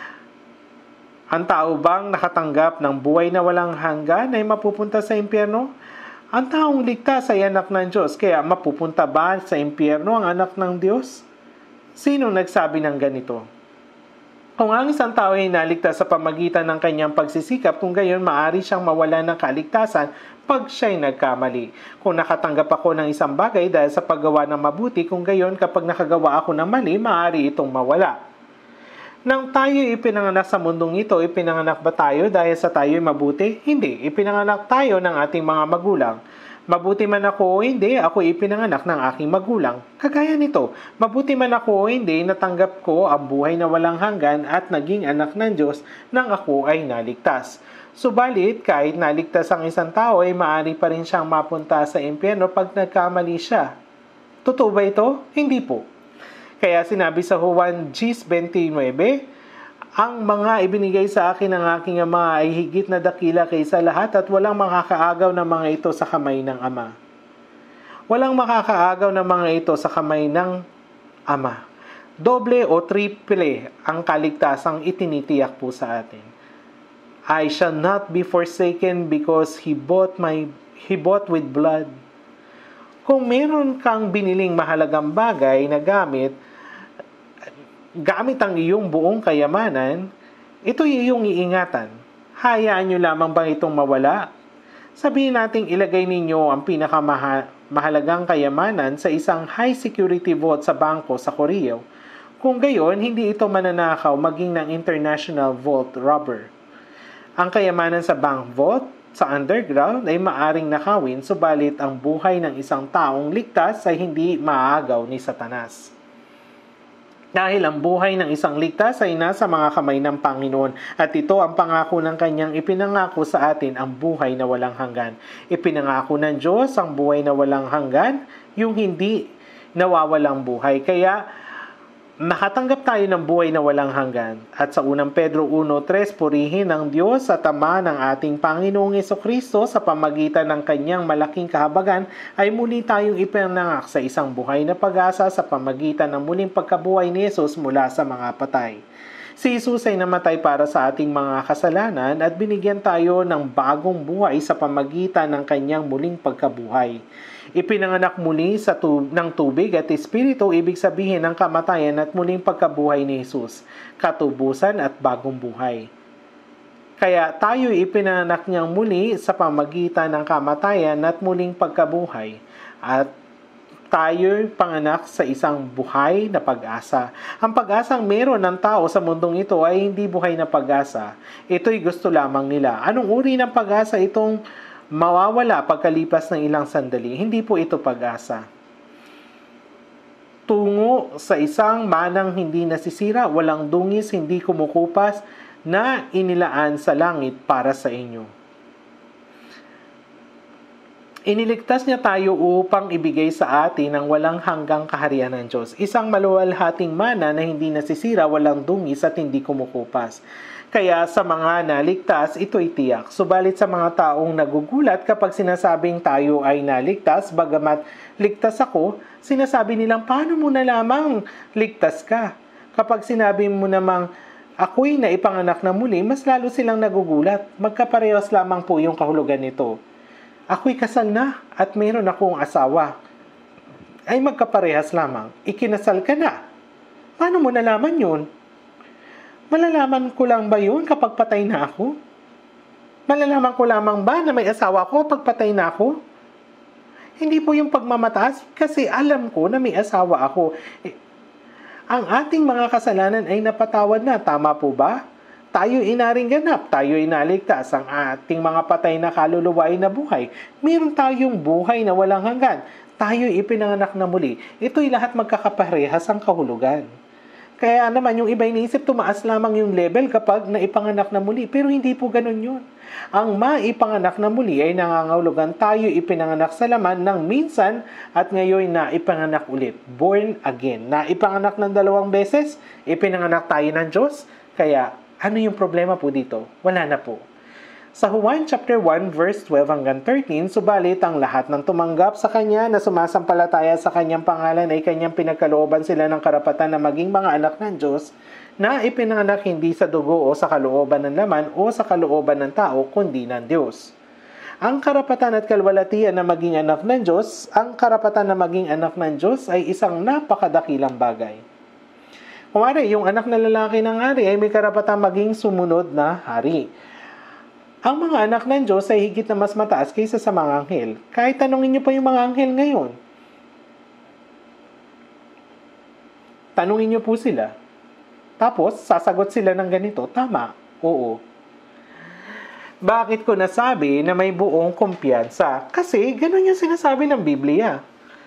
Ang tao bang nakatanggap ng buhay na walang hanggan ay mapupunta sa impyerno? Ang taong ligtas ay anak ng Diyos, kaya mapupunta ba sa impyerno ang anak ng Diyos? Sino nagsabi ng ganito? Kung ang isang tao ay naligtas sa pamagitan ng kanyang pagsisikap, kung gayon maaari siyang mawala ng kaligtasan pag siya'y nagkamali. Kung nakatanggap ako ng isang bagay dahil sa paggawa ng mabuti, kung gayon kapag nakagawa ako ng mali, maaari itong mawala. Nang tayo ipinanganak sa mundong ito, ipinanganak ba tayo dahil sa tayo'y mabuti? Hindi. Ipinanganak tayo ng ating mga magulang. Mabuti man ako o hindi, ako ipinanganak ng aking magulang. Kagaya nito, mabuti man ako o hindi, natanggap ko ang buhay na walang hanggan at naging anak ng Diyos nang ako ay naligtas. Subalit, kahit naligtas ang isang tao, ay maaari pa rin siyang mapunta sa impyerno pag nagkamali siya. Totoo ba ito? Hindi po. Kaya sinabi sa Juan ten twenty-nine, ang mga ibinigay sa akin ng aking ama ay higit na dakila kaysa lahat at walang makakaagaw ng mga ito sa kamay ng ama. Walang makakaagaw ng mga ito sa kamay ng ama. Doble o triple ang kaligtasang itinitiyak po sa atin. I shall not be forsaken because he bought my he bought with blood. Kung meron kang biniling mahalagang bagay na gamit, gamit ang iyong buong kayamanan, ito'y iyong iingatan. Hayaan nyo lamang bang itong mawala? Sabihin nating ilagay ninyo ang pinakamahalagang kayamanan sa isang high security vault sa bangko sa Korea. Kung gayon, hindi ito mananakaw maging ng international vault robber. Ang kayamanan sa bank vault sa underground ay maaring nakawin, subalit ang buhay ng isang taong ligtas ay hindi maaagaw ni Satanas. Dahil ang buhay ng isang ligtas ay nasa mga kamay ng Panginoon at ito ang pangako ng kanyang ipinangako sa atin, ang buhay na walang hanggan. Ipinangako ng Diyos ang buhay na walang hanggan, yung hindi nawawalang buhay. Kaya Makatanggap tayo ng buhay na walang hanggan. At sa unang Pedro one three, purihin ang Diyos at Ama ng ating Panginoong Jesucristo sa pamagitan ng kanyang malaking kahabagan ay muli tayong ipinanganak sa isang buhay na pag-asa sa pamagitan ng muling pagkabuhay ni Jesus mula sa mga patay. Si Jesus ay namatay para sa ating mga kasalanan at binigyan tayo ng bagong buhay sa pamagitan ng kanyang muling pagkabuhay. Ipinanganak muli sa tub- ng tubig at espiritu, ibig sabihin ng kamatayan at muling pagkabuhay ni Jesus, katubusan at bagong buhay. Kaya tayo ipinanganak niyang muli sa pamagitan ng kamatayan at muling pagkabuhay. At tayo panganak sa isang buhay na pag-asa. Ang pag-asang meron ng tao sa mundong ito ay hindi buhay na pag-asa. Ito'y gusto lamang nila. Anong uri ng pag-asa itong mawawala pagkalipas ng ilang sandali? Hindi po ito pag-asa. Tungo sa isang manang hindi nasisira, walang dungis, hindi kumukupas, na inilaan sa langit para sa inyo. Iniligtas niya tayo upang ibigay sa atin ang walang hanggang kaharian ng Diyos. Isang maluwalhating mana na hindi nasisira, walang dungis at hindi kumukupas. Kaya sa mga naligtas, ito'y tiyak. Subalit sa mga taong nagugulat kapag sinasabing tayo ay naligtas, bagamat ligtas ako, sinasabi nilang, paano mo na lamang ligtas ka? Kapag sinabi mo namang, ako'y naipanganak na muli, mas lalo silang nagugulat. Magkaparehas lamang po yung kahulugan nito. Ako'y kasal na at mayroon akong asawa. Ay magkaparehas lamang. Ikinasal ka na. Paano mo nalaman yun? Malalaman ko lang ba yun kapag patay na ako? Malalaman ko lamang ba na may asawa ko pag patay na ako? Hindi po yung pagmamataas kasi alam ko na may asawa ako. Eh, ang ating mga kasalanan ay napatawad na. Tama po ba? Tayo inaring ganap, tayo inaligtas, ang ating mga patay na kaluluwa ay nabuhay. Meron tayong buhay na walang hanggan. Tayo ipinanganak na muli. Ito'y lahat magkakaparehas ang kahulugan. Kaya naman yung iba iniisip, tumaas lamang yung level kapag naipanganak na muli. Pero hindi po ganun yun. Ang maipanganak na muli ay nangangahulugan tayo ipinanganak sa laman ng minsan at ngayon na ipanganak ulit. Born again. Na ipanganak ng dalawang beses, ipinanganak tayo ng Diyos. Kaya ano yung problema po dito? Wala na po. Sa Juan chapter one verse twelve hanggang thirteen, subalit ang lahat ng tumanggap sa Kanya na sumasampalataya sa Kanyang pangalan ay Kanyang pinagkalooban sila ng karapatan na maging mga anak ng Diyos na ipinanganak hindi sa dugo o sa kalooban ng laman o sa kalooban ng tao, kundi ng Diyos. Ang karapatan at kalwalatian na maging anak ng Diyos, ang karapatan na maging anak ng Diyos ay isang napakadakilang bagay. Kumari, yung anak na lalaki ng hari ay may karapatang maging sumunod na hari. Ang mga anak ng Diyos ay higit na mas mataas kaysa sa mga anghel. Kahit tanungin niyo pa yung mga anghel ngayon. Tanungin niyo po sila. Tapos, sasagot sila ng ganito, tama, oo. Bakit ko nasabi na may buong kumpiyansa? Kasi ganun yung sinasabi ng Biblia.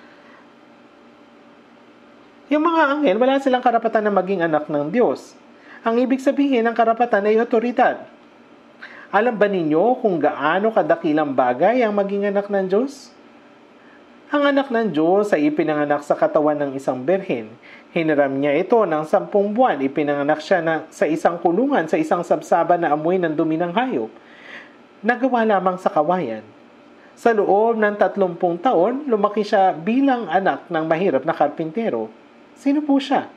Yung mga anghel, wala silang karapatan na maging anak ng Diyos. Ang ibig sabihin ng karapatan ay otoridad. Alam ba ninyo kung gaano kadakilang bagay ang maging anak ng Diyos? Ang anak ng Diyos ay ipinanganak sa katawan ng isang berhen. Hiniram niya ito ng sampung buwan. Ipinanganak siya na, sa isang kulungan, sa isang sabsaba na amoy ng dumi ng hayop. Nagawa lamang sa kawayan. Sa loob ng tatlumpung taon, lumaki siya bilang anak ng mahirap na karpintero. Sino po siya?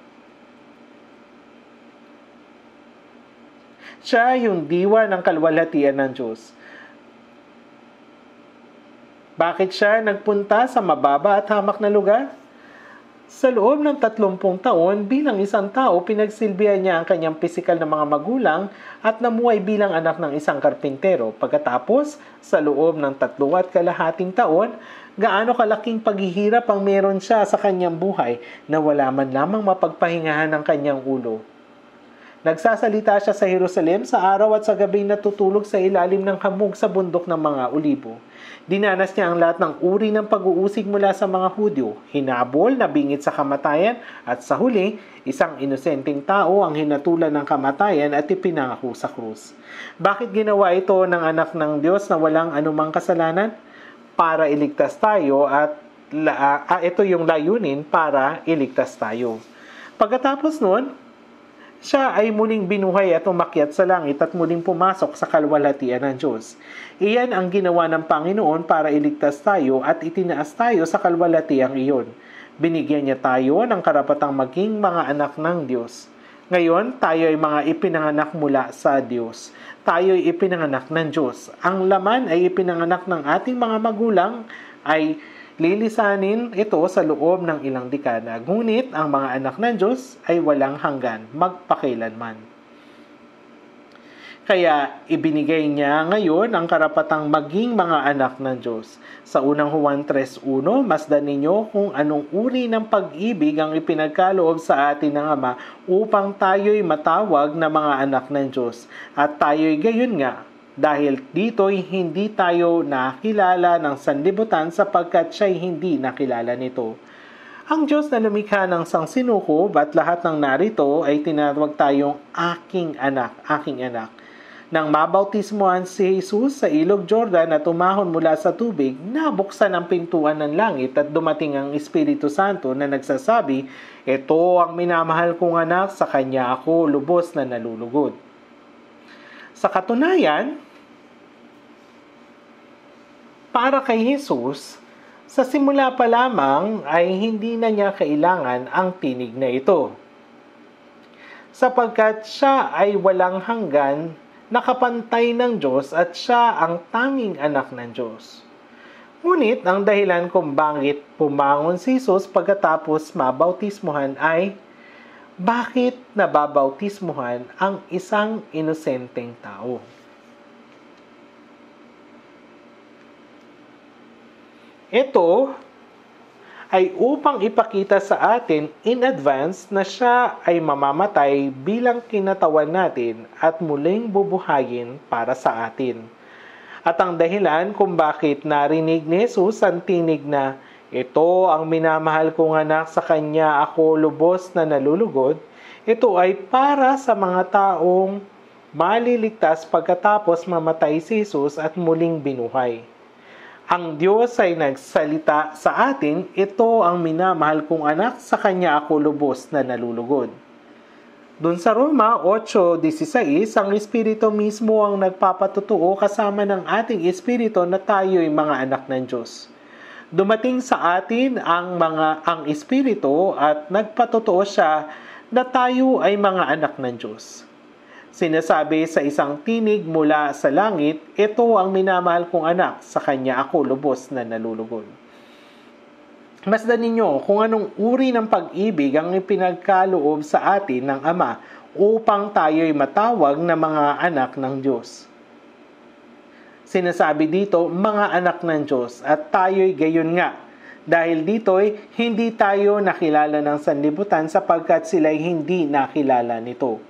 Siya yung diwa ng kalwalhatian ng Diyos. Bakit siya nagpunta sa mababa at hamak na lugar? Sa loob ng tatlumpung taon, bilang isang tao, pinagsilbihan niya ang kanyang pisikal na mga magulang at namuhay bilang anak ng isang karpintero. Pagkatapos, sa loob ng tatlo at kalahating taon, gaano kalaking paghihirap ang meron siya sa kanyang buhay na wala man lamang mapagpahingahan ng kanyang ulo. Nagsasalita siya sa Jerusalem sa araw at sa gabi natutulog sa ilalim ng hamog sa bundok ng mga olibo. Dinanas niya ang lahat ng uri ng pag-uusig mula sa mga Hudyo, hinabol na bingit sa kamatayan at sa huli, isang inosenteng tao ang hinatulan ng kamatayan at ipinangako sa krus. Bakit ginawa ito ng anak ng Diyos na walang anumang kasalanan? Para iligtas tayo at la, ah, ito yung layunin para iligtas tayo. Pagkatapos nun, siya ay muling binuhay at umakyat sa langit at muling pumasok sa kalwalhatian ng Diyos. Iyan ang ginawa ng Panginoon para iligtas tayo at itinaas tayo sa kalwalhatiang iyon. Binigyan niya tayo ng karapatang maging mga anak ng Diyos. Ngayon, tayo ay mga ipinanganak mula sa Diyos. Tayo ay ipinanganak ng Diyos. Ang laman ay ipinanganak ng ating mga magulang ay lilisanin ito sa loob ng ilang dekada. Ngunit ang mga anak ng Diyos ay walang hanggan, magpakailanman. Kaya ibinigay niya ngayon ang karapatang maging mga anak ng Diyos. Sa unang Juan three one, masdan ninyo kung anong uri ng pag-ibig ang ipinagkaloob sa atin ng Ama upang tayo'y matawag na mga anak ng Diyos. At tayo'y gayon nga. Dahil dito'y hindi tayo nakilala ng sanlibutan sapagkat siya'y hindi nakilala nito. Ang Diyos na lumikha ng sangsinukob at lahat ng narito ay tinatawag tayong aking anak, aking anak. Nang mabautismohan si Jesus sa ilog Jordan at umahon mula sa tubig, nabuksan ang pintuan ng langit at dumating ang Espiritu Santo na nagsasabi, "Ito ang minamahal kong anak, sa kanya ako lubos na nalulugod." Sa katunayan, para kay Jesus, sa simula pa lamang ay hindi na niya kailangan ang tinig na ito. Sapagkat siya ay walang hanggan, nakapantay ng Diyos at siya ang tanging anak ng Diyos. Ngunit ang dahilan kung bakit pumangon si Jesus pagkatapos mabautismuhan ay bakit nababautismuhan ang isang inosenteng tao? Ito ay upang ipakita sa atin in advance na siya ay mamamatay bilang kinatawan natin at muling bubuhayin para sa atin. At ang dahilan kung bakit narinig ni Jesus ang tinig na, "Ito ang minamahal kong anak, sa kanya ako lubos na nalulugod," ito ay para sa mga taong maliligtas pagkatapos mamatay si Jesus at muling binuhay. Ang Diyos ay nagsalita sa atin, "Ito ang minamahal kong anak, sa kanya ako lubos na nalulugod." Doon sa Roma eight sixteen, ang Espiritu mismo ang nagpapatutuo kasama ng ating Espiritu na tayo'y mga anak ng Diyos. Dumating sa atin ang mga ang Espiritu at nagpatutuo siya na tayo ay mga anak ng Diyos. Sinasabi sa isang tinig mula sa langit, "Ito ang minamahal kong anak, sa kanya ako lubos na nalulugod." Masdan ninyo kung anong uri ng pag-ibig ang ipinagkaloob sa atin ng Ama upang tayo'y matawag na mga anak ng Diyos. Sinasabi dito, mga anak ng Diyos, at tayo'y gayon nga. Dahil dito'y hindi tayo nakilala ng sanlibutan sapagkat sila'y hindi nakilala nito.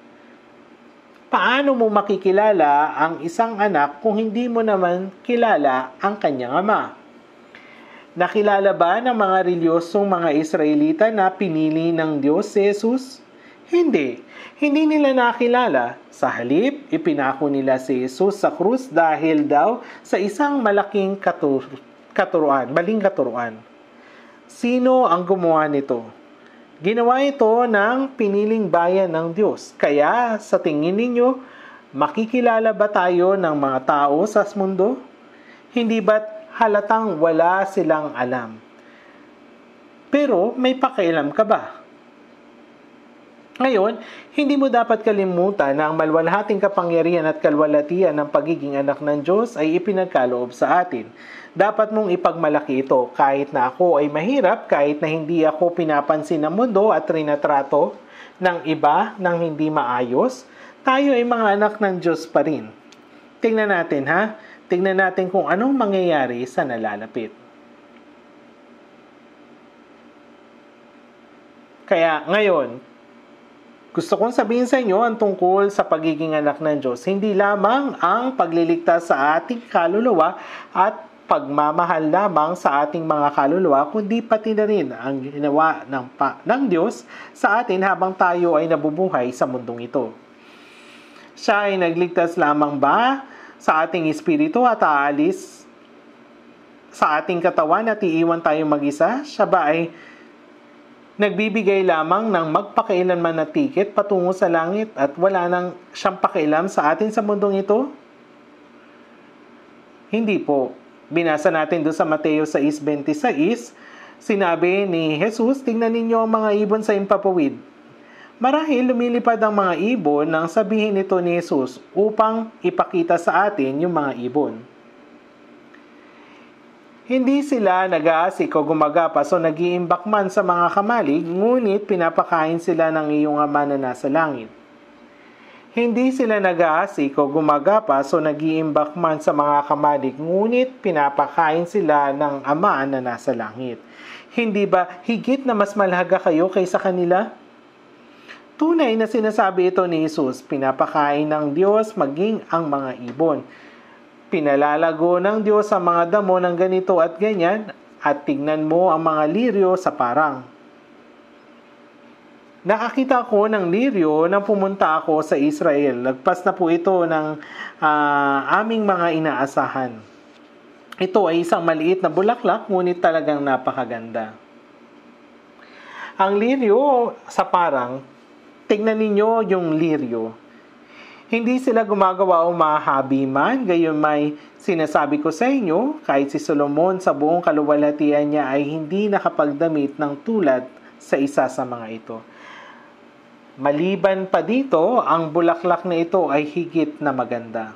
Paano mo makikilala ang isang anak kung hindi mo naman kilala ang kanyang ama? Nakilala ba ng mga reliyosong mga Israelita na pinili ng Diyos si Jesus? Hindi. Hindi nila nakilala. Sa halip, ipinako nila si Jesus sa krus dahil daw sa isang malaking katur katuruan, maling katuruan. Sino ang gumawa nito? Ginawa ito ng piniling bayan ng Diyos. Kaya sa tingin ninyo, makikilala ba tayo ng mga tao sa mundo? Hindi ba't halatang wala silang alam? Pero may pakialam ka ba? Ngayon, hindi mo dapat kalimutan na ang maluwalhating kapangyarihan at kalwalhatian ng pagiging anak ng Diyos ay ipinagkaloob sa atin. Dapat mong ipagmalaki ito kahit na ako ay mahirap, kahit na hindi ako pinapansin ng mundo at trinatrato ng iba ng hindi maayos, tayo ay mga anak ng Diyos pa rin. Tingnan natin ha, tingnan natin kung anong mangyayari sa nalalapit. Kaya ngayon, gusto kong sabihin sa inyo ang tungkol sa pagiging anak ng Diyos. Hindi lamang ang pagliligtas sa ating kaluluwa at pagmamahal lamang sa ating mga kaluluwa, kundi pati na rin ang ginawa ng, pa, ng Diyos sa atin habang tayo ay nabubuhay sa mundong ito. Siya ay nagligtas lamang ba sa ating espiritu at aalis sa ating katawan at iiwan tayong mag-isa? Siya ba ay Nagbibigay lamang ng magpakailanman na tiket patungo sa langit at wala nang siyang pakialam sa atin sa mundong ito? Hindi po. Binasa natin doon sa Mateo six twenty-six, sinabi ni Jesus, tingnan ninyo ang mga ibon sa impapawid. Marahil lumilipad ang mga ibon nang sabihin nito ni Jesus upang ipakita sa atin yung mga ibon. Hindi sila nag-aasik o gumagapas o nag-iimbak man sa mga kamalig, ngunit pinapakain sila ng iyong Ama na nasa langit. Hindi sila nag-aasik o gumagapas o nag-iimbak man sa mga kamalig, ngunit pinapakain sila ng Ama na nasa langit. Hindi ba higit na mas malaga kayo kaysa kanila? Tunay na sinasabi ito ni Jesus, pinapakain ng Diyos maging ang mga ibon. Pinalalago ng Diyos ang mga damo ng ganito at ganyan, at tignan mo ang mga liryo sa parang. Nakakita ko ng liryo nang pumunta ako sa Israel. Lagpas na po ito ng uh, aming mga inaasahan. Ito ay isang maliit na bulaklak, ngunit talagang napakaganda. Ang liryo sa parang, tignan ninyo yung liryo. Hindi sila gumagawa o mahahabi man, gayon may sinasabi ko sa inyo, kahit si Solomon sa buong kaluwalhatian niya ay hindi nakapagdamit ng tulad sa isa sa mga ito. Maliban pa dito, ang bulaklak na ito ay higit na maganda.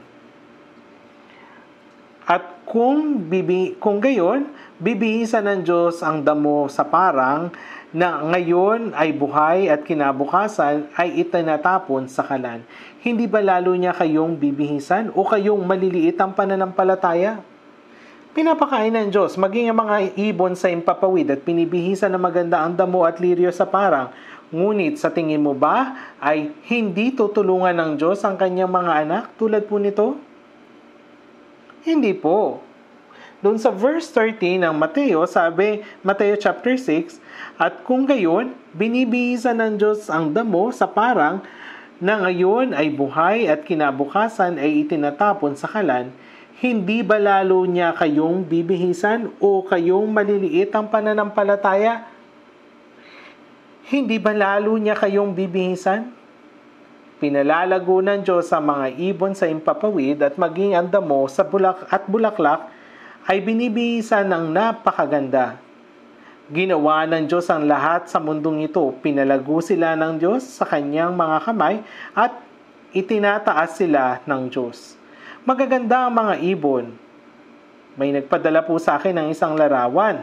At kung, bibi, kung gayon, bibihisan ng Diyos ang damo sa parang na ngayon ay buhay at kinabukasan ay itinatapon sa kalan. Hindi ba lalo niya kayong bibihisan o kayong maliliit ang pananampalataya? Pinapakain ng Diyos, maging ang mga ibon sa impapawid at pinibihisan na maganda ang damo at liryo sa parang. Ngunit sa tingin mo ba ay hindi tutulungan ng Diyos ang kanyang mga anak tulad po nito? Hindi po. Doon sa verse thirteen ng Mateo, sabi, Mateo chapter six, at kung gayon, binibihisan ng Diyos ang damo sa parang na ngayon ay buhay at kinabukasan ay itinatapon sa kalan, hindi ba lalo niya kayong bibihisan o kayong maliliit ang pananampalataya? Hindi ba lalo niya kayong bibihisan? Pinalalago ng Diyos ang mga ibon sa impapawid at maging ang damo sa bulak at bulaklak ay binibihisan ng napakaganda. Ginawa ng Diyos ang lahat sa mundong ito. Pinalago sila ng Diyos sa kanyang mga kamay at itinataas sila ng Diyos. Magaganda ang mga ibon. May nagpadala po sa akin ng isang larawan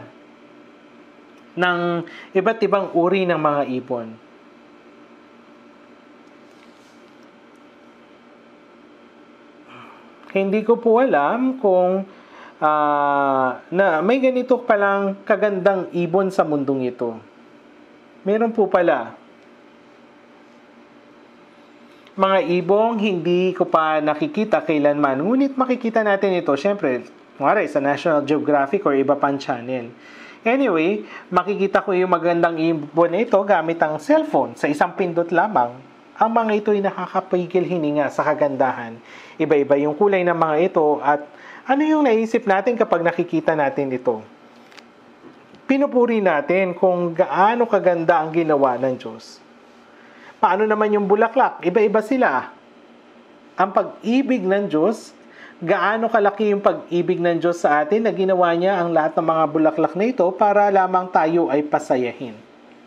ng iba't ibang uri ng mga ibon. Hindi ko po alam kung Uh, na may ganito palang kagandang ibon sa mundong ito. Meron po pala. Mga ibong hindi ko pa nakikita kailanman. Ngunit makikita natin ito, syempre, kumari sa National Geographic or iba pang channel. Anyway, makikita ko yung magandang ibon na ito gamit ang cellphone sa isang pindot lamang. Ang mga ito ay nakakapigil hininga sa kagandahan. Iba-iba yung kulay ng mga ito at ano yung naisip natin kapag nakikita natin ito? Pinupuri natin kung gaano kaganda ang ginawa ng Diyos. Paano naman yung bulaklak? Iba-iba sila. Ang pag-ibig ng Diyos, gaano kalaki yung pag-ibig ng Diyos sa atin na ginawa niya ang lahat ng mga bulaklak na ito para lamang tayo ay pasayahin.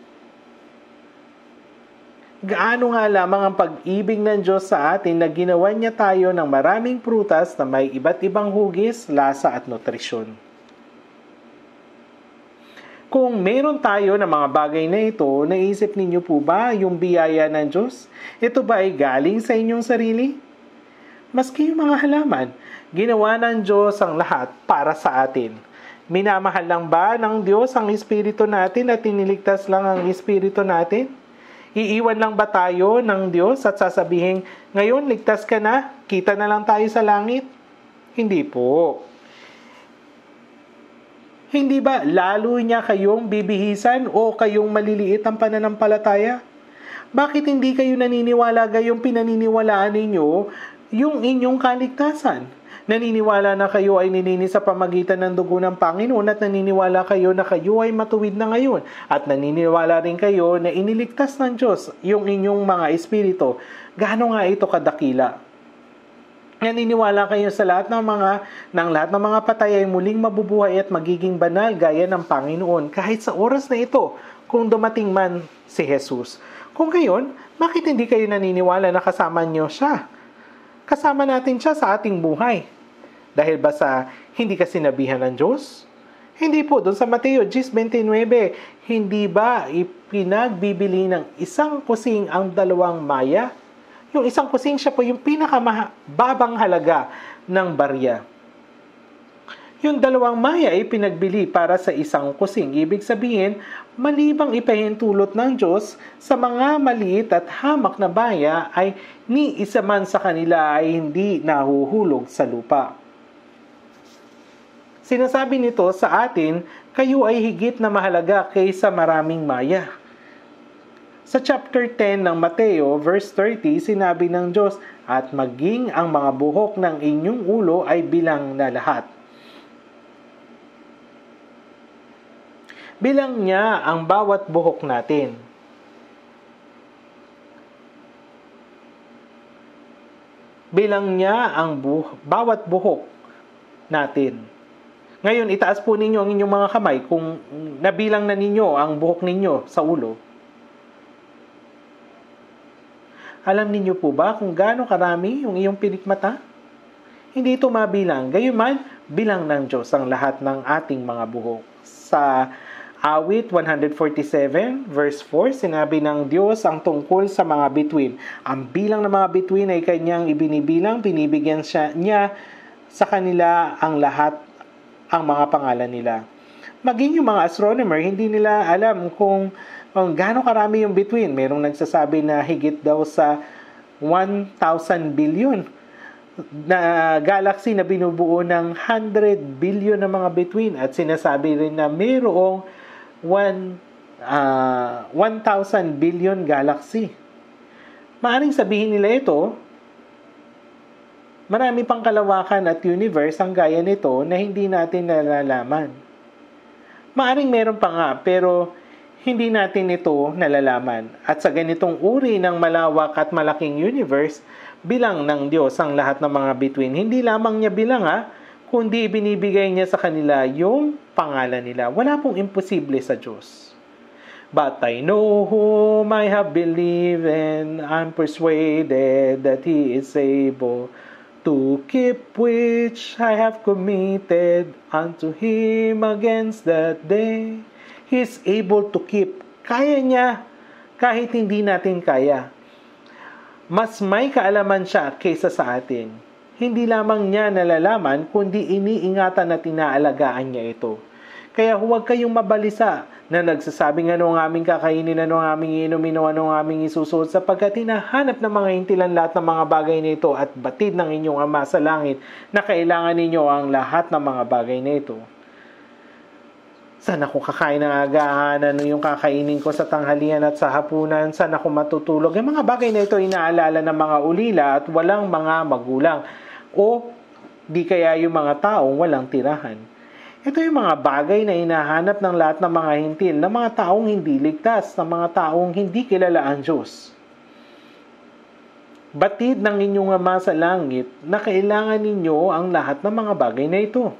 Gaano nga lamang ang pag-ibig ng Diyos sa atin na ginawa niya tayo ng maraming prutas na may iba't ibang hugis, lasa at nutrisyon. Kung meron tayo ng mga bagay na ito, naisip ninyo po ba yung biyaya ng Diyos? Ito ba ay galing sa inyong sarili? Maski yung mga halaman, ginawa ng Diyos ang lahat para sa atin. Minamahal lang ba ng Diyos ang espiritu natin at tiniligtas lang ang espiritu natin? Iiwan lang ba tayo ng Diyos at sasabihin, ngayon ligtas ka na, kita na lang tayo sa langit? Hindi po. Hindi ba lalo niya kayong bibihisan o kayong maliliit ang pananampalataya? Bakit hindi kayo naniniwala gayong pinaniniwalaan ninyo yung inyong kaligtasan? Naniniwala na kayo ay nilinis sa pamagitan ng dugo ng Panginoon at naniniwala kayo na kayo ay matuwid na ngayon. At naniniwala rin kayo na iniligtas ng Diyos yung inyong mga espiritu. Gaano nga ito kadakila? Naniniwala kayo sa lahat ng mga ng lahat ng mga patay ay muling mabubuhay at magiging banal gaya ng Panginoon kahit sa oras na ito kung dumating man si Jesus. Kung gayon, bakit hindi kayo naniniwala na kasama niyo siya? Kasama natin siya sa ating buhay. Dahil ba sa hindi ka sinabihan ng Diyos? Hindi po. Doon sa Mateo ten twenty-nine, hindi ba ipinagbibili ng isang kusing ang dalawang maya? Yung isang kusing siya po yung pinakamababang halaga ng barya. Yung dalawang maya ay pinagbili para sa isang kusing. Ibig sabihin, malibang ipahintulot ng Diyos sa mga maliit at hamak na baya ay ni isa man sa kanila ay hindi nahuhulog sa lupa. Sinasabi nito sa atin, kayo ay higit na mahalaga kaysa maraming maya. Sa chapter ten ng Mateo, verse thirty, sinabi ng Diyos, at maging ang mga buhok ng inyong ulo ay bilang na lahat. Bilang niya ang bawat buhok natin. Bilang niya ang buh- bawat buhok natin. Ngayon, itaas po ninyo ang inyong mga kamay kung nabilang na ninyo ang buhok ninyo sa ulo. Alam ninyo po ba kung gaano karami yung iyong pinikmata? Hindi ito mabilang. Gayunman, bilang ng Diyos ang lahat ng ating mga buhok. Sa Awit one forty-seven, verse four, sinabi ng Diyos ang tungkol sa mga bituin. Ang bilang ng mga bituin ay kanyang ibinibilang, binibigyan siya niya sa kanila ang lahat ang mga pangalan nila. Maging yung mga astronomer, hindi nila alam kung, kung gaano karami yung bituin. Merong nagsasabi na higit daw sa one thousand billion na galaxy na binubuo ng one hundred billion na mga bituin. At sinasabi rin na mayroong one, uh, one thousand billion galaxy. Maaring sabihin nila ito, marami pang kalawakan at universe ang gaya nito na hindi natin nalalaman. Maaring meron pa nga, pero hindi natin ito nalalaman. At sa ganitong uri ng malawak at malaking universe, bilang ng Diyos ang lahat ng mga bituin. Hindi lamang niya bilang ha, kundi binibigay niya sa kanila yung pangalan nila. Wala pong imposible sa Diyos. But I know whom I have believed and I'm persuaded that He is able to keep which I have committed unto Him against that day. He is able to keep. Kaya niya kahit hindi natin kaya. Mas may kaalaman siya kaysa sa atin. Hindi lamang niya nalalaman, kundi iniingatan at inaalagaan niya ito. Kaya huwag kayong mabalisa na nagsasabing ano ang aming kakainin, ano ang aming inumin, ano ang aming isusuot, sapagkat hinahanap ng mga hintilan lahat ng mga bagay na ito at batid ng inyong Ama sa langit na kailangan ninyo ang lahat ng mga bagay na ito. Saan ako kakain ng agahan? Ano yung kakainin ko sa tanghalian at sa hapunan? Saan ako matutulog? Yung mga bagay na ito inaalala ng mga ulila at walang mga magulang. O di kaya yung mga taong walang tirahan. Ito yung mga bagay na hinahanap ng lahat ng mga hintil, ng mga taong hindi ligtas, ng mga taong hindi kilala ang Diyos. Batid ng inyong Ama sa langit na kailangan ninyo ang lahat ng mga bagay na ito.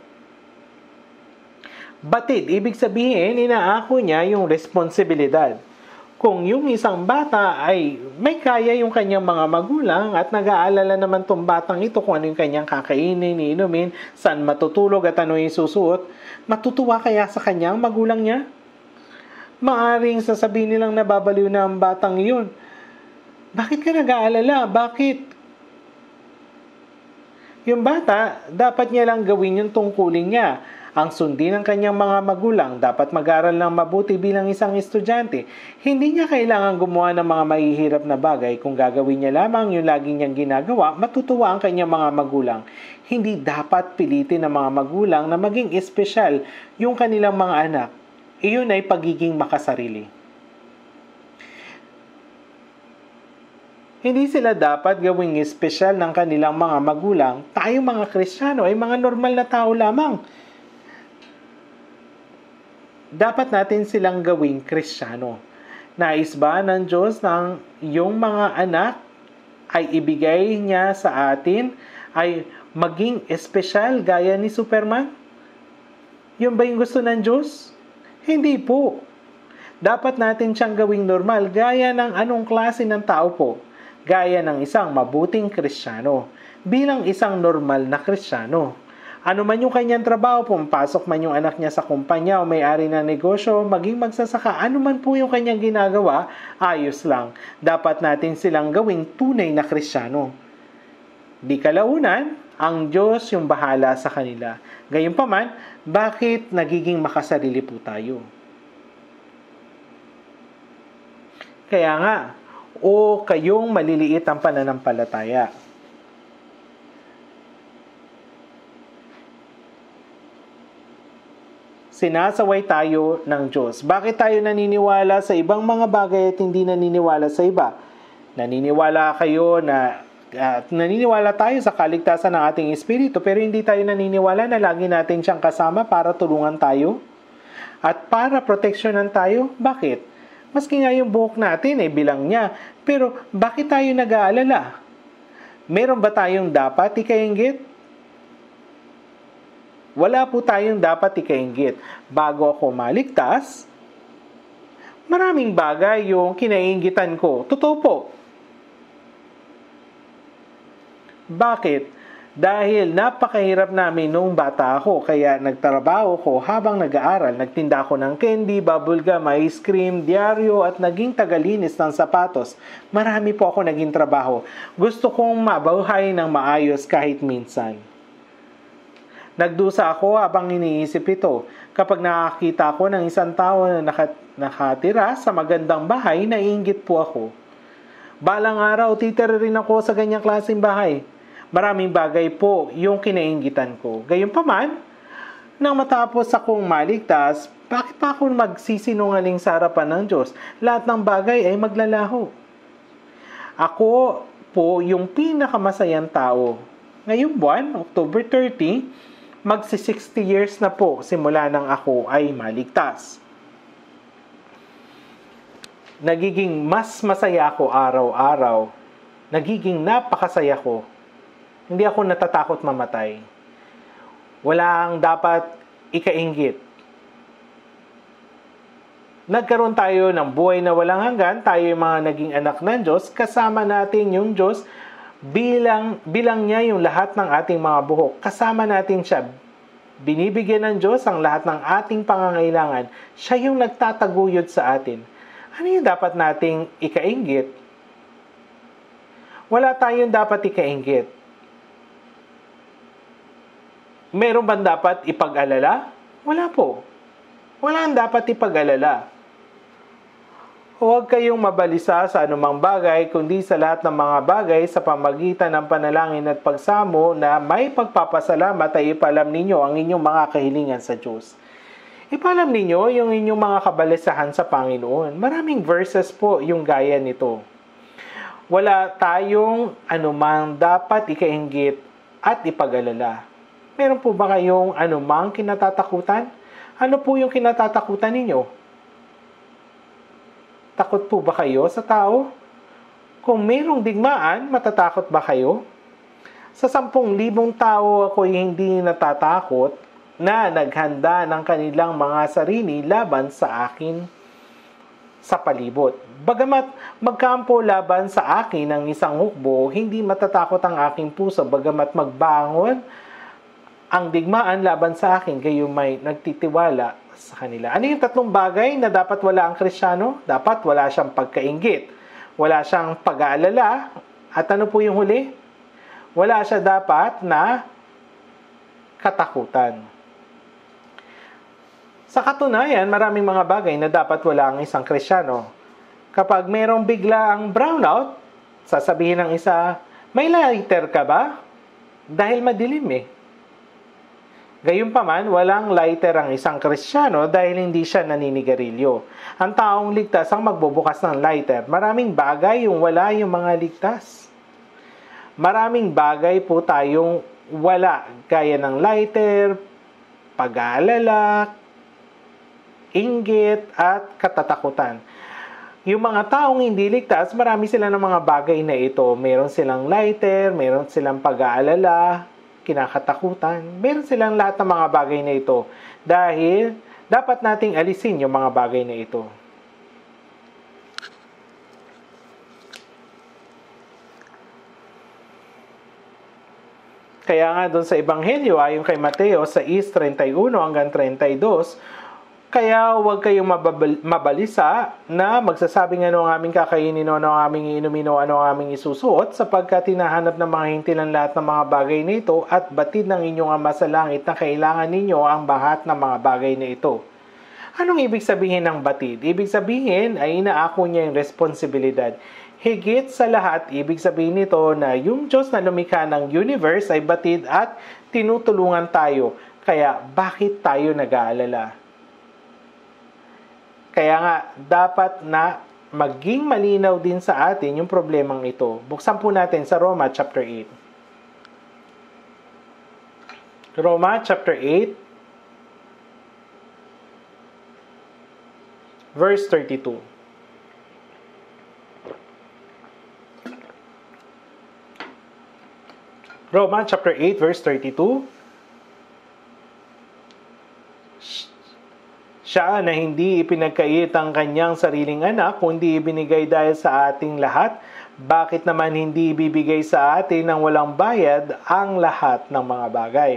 Batid, ibig sabihin, inaako niya yung responsibilidad. Kung yung isang bata ay may kaya yung kanyang mga magulang at nag-aalala naman tong batang ito kung ano yung kanyang kakainin, inumin, saan matutulog at ano yung susuot, matutuwa kaya sa kanyang magulang niya? Maaring sasabihin nilang nababaliw na ang batang iyon. Bakit ka nag-aalala? Bakit? Yung bata, dapat niya lang gawin yung tungkulin niya. Ang sundin ng kanyang mga magulang, dapat mag-aral ng mabuti bilang isang estudyante. Hindi niya kailangan gumawa ng mga mahihirap na bagay. Kung gagawin niya lamang yung lagi niyang ginagawa, matutuwa ang kanyang mga magulang. Hindi dapat pilitin ng mga magulang na maging espesyal yung kanilang mga anak. Iyon ay pagiging makasarili. Hindi sila dapat gawing espesyal ng kanilang mga magulang. Tayong mga Kristiyano ay mga normal na tao lamang. Dapat natin silang gawing Kristiyano. Nais ba ng Diyos ng iyong mga anak ay ibigay niya sa atin ay maging espesyal gaya ni Superman? Yun ba yung gusto ng Diyos? Hindi po. Dapat natin siyang gawing normal gaya ng anong klase ng tao po. Gaya ng isang mabuting Kristiyano. Bilang isang normal na Kristiyano. Ano man yung kanyang trabaho, pumapasok man yung anak niya sa kumpanya o may-ari ng negosyo, maging magsasaka, ano man po yung kanyang ginagawa, ayos lang. Dapat natin silang gawing tunay na Kristiyano. Di kalaunan, ang Diyos yung bahala sa kanila. Gayunpaman, bakit nagiging makasarili po tayo? Kaya nga, o kayong maliliit ang pananampalataya. Sinasaway tayo ng Diyos. Bakit tayo naniniwala sa ibang mga bagay at hindi naniniwala sa iba? Naniniwala kayo na uh, naniniwala tayo sa kaligtasan ng ating espiritu, pero hindi tayo naniniwala na lagi natin siyang kasama para tulungan tayo at para proteksyonan tayo. Bakit? Maski nga yung buhok natin ay bilang niya, pero bakit tayo nag-aalala? Meron ba tayong dapat ikainggit? Wala po tayong dapat ikainggit. Bago ako maligtas, maraming bagay yung kinainggitan ko. Totoo po. Bakit? Dahil napakahirap namin noong bata ako, kaya nagtrabaho ko habang nag-aaral. Nagtinda ako ng candy, bubblegum, ice cream, diaryo at naging tagalinis ng sapatos. Marami po ako naging trabaho. Gusto kong mabuhay ng maayos kahit minsan. Nagdusa ako habang iniisip ito. Kapag nakakita ako ng isang tao na nakatira sa magandang bahay, naiinggit po ako. Balang araw, titira rin ako sa ganyang klaseng bahay. Maraming bagay po yung kinainggitan ko. Gayunpaman, nang matapos akong maligtas, bakit pa ako magsisinungaling sa harapan ng Diyos? Lahat ng bagay ay maglalaho. Ako po yung pinakamasayang tao. Ngayong buwan, October thirty, magsi sixty years na po simula nang ako ay maligtas. Nagiging mas masaya ako araw-araw. Nagiging napakasaya ko. Hindi ako natatakot mamatay. Walang dapat ikainggit. Nagkaroon tayo ng buhay na walang hanggan. Tayo yung mga naging anak ng Diyos. Kasama natin yung Diyos. Bilang, bilang niya yung lahat ng ating mga buhok. Kasama natin siya. Binibigyan ng Diyos ang lahat ng ating pangangailangan. Siya yung nagtataguyod sa atin. Ano yung dapat nating ikainggit? Wala tayong dapat ikainggit. Meron ba dapat ipag-alala? Wala po. Wala ang dapat ipag-alala. Huwag kayong mabalisa sa anumang bagay, kundi sa lahat ng mga bagay sa pamagitan ng panalangin at pagsamo na may pagpapasalamat ay ipalam ninyo ang inyong mga kahilingan sa Diyos. Ipalam ninyo yung inyong mga kabalisahan sa Panginoon. Maraming verses po yung gaya nito. Wala tayong anumang dapat ikainggit at ipag-alala. Meron po ba kayong anumang kinatatakutan? Ano po yung kinatatakutan ninyo? Takot po ba kayo sa tao? Kung mayroong digmaan, matatakot ba kayo? Sa sampung libong tao ako'y hindi natatakot na naghanda ng kanilang mga sarili laban sa akin sa palibot. Bagamat magkampo laban sa akin ng isang hukbo, hindi matatakot ang aking puso. Bagamat magbangon ang digmaan laban sa akin, kayo may nagtitiwala sa kanila. Ano yung tatlong bagay na dapat wala ang Kristiyano? Dapat wala siyang pagkainggit. Wala siyang pag-aalala. At ano po yung huli? Wala siya dapat na katakutan. Sa katunayan, maraming mga bagay na dapat wala ang isang Kristiyano. Kapag mayroong bigla ang brownout, sasabihin ng isa, may lighter ka ba? Dahil madilim eh. Gayunpaman, walang lighter ang isang Kristiyano dahil hindi siya naninigarilyo. Ang taong ligtas ang magbubukas ng lighter. Maraming bagay yung wala yung mga ligtas. Maraming bagay po tayong wala, gaya ng lighter, pag-aalala, inggit, at katatakutan. Yung mga taong hindi ligtas, marami sila ng mga bagay na ito. Meron silang lighter, meron silang pag-aalala, kinakatakutan. Meron silang lahat ng mga bagay na ito. Dahil dapat nating alisin yung mga bagay na ito. Kaya nga doon sa Ebanghelyo, ayon kay Mateo sa six thirty-one hanggang thirty-two, kaya huwag kayong mabalisa na magsasabing ano ang aming kakainin o ano ang aming iinumin o ano ang aming isusuot, sapagkat hinahanap ng mga hintilan lahat ng mga bagay na ito at batid ng inyong Ama sa langit na kailangan ninyo ang bahat ng mga bagay na ito. Anong ibig sabihin ng batid? Ibig sabihin ay inaako niya yung responsibilidad. Higit sa lahat, ibig sabihin nito na yung Diyos na lumikha ng universe ay batid at tinutulungan tayo. Kaya bakit tayo nag-aalala? Kaya nga, dapat na maging malinaw din sa atin yung problemang ito. Buksan po natin sa Roma chapter eight. Roma chapter eight, verse thirty-two. Roma chapter eight, verse thirty-two. Siya na hindi ipinagkait ang kanyang sariling anak, kundi ibinigay dahil sa ating lahat, bakit naman hindi ibibigay sa atin ng walang bayad ang lahat ng mga bagay?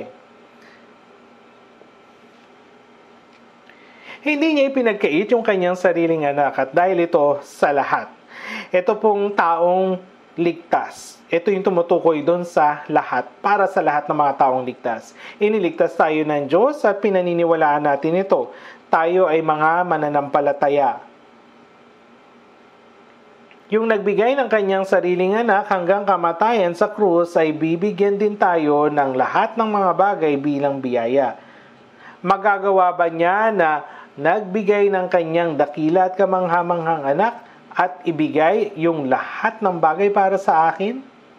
Hindi niya ipinagkait yung kanyang sariling anak at dahil ito sa lahat. Ito pong taong ligtas. Ito yung tumutukoy doon sa lahat, para sa lahat ng mga taong ligtas. Iniligtas tayo ng Diyos at pinaniniwalaan natin ito. Tayo ay mga mananampalataya. Yung nagbigay ng kanyang sariling anak hanggang kamatayan sa krus ay bibigyan din tayo ng lahat ng mga bagay bilang biyaya. Magagawa ba niya na nagbigay ng kanyang dakila at kamanghamanghang anak at ibigay yung lahat ng bagay para sa akin?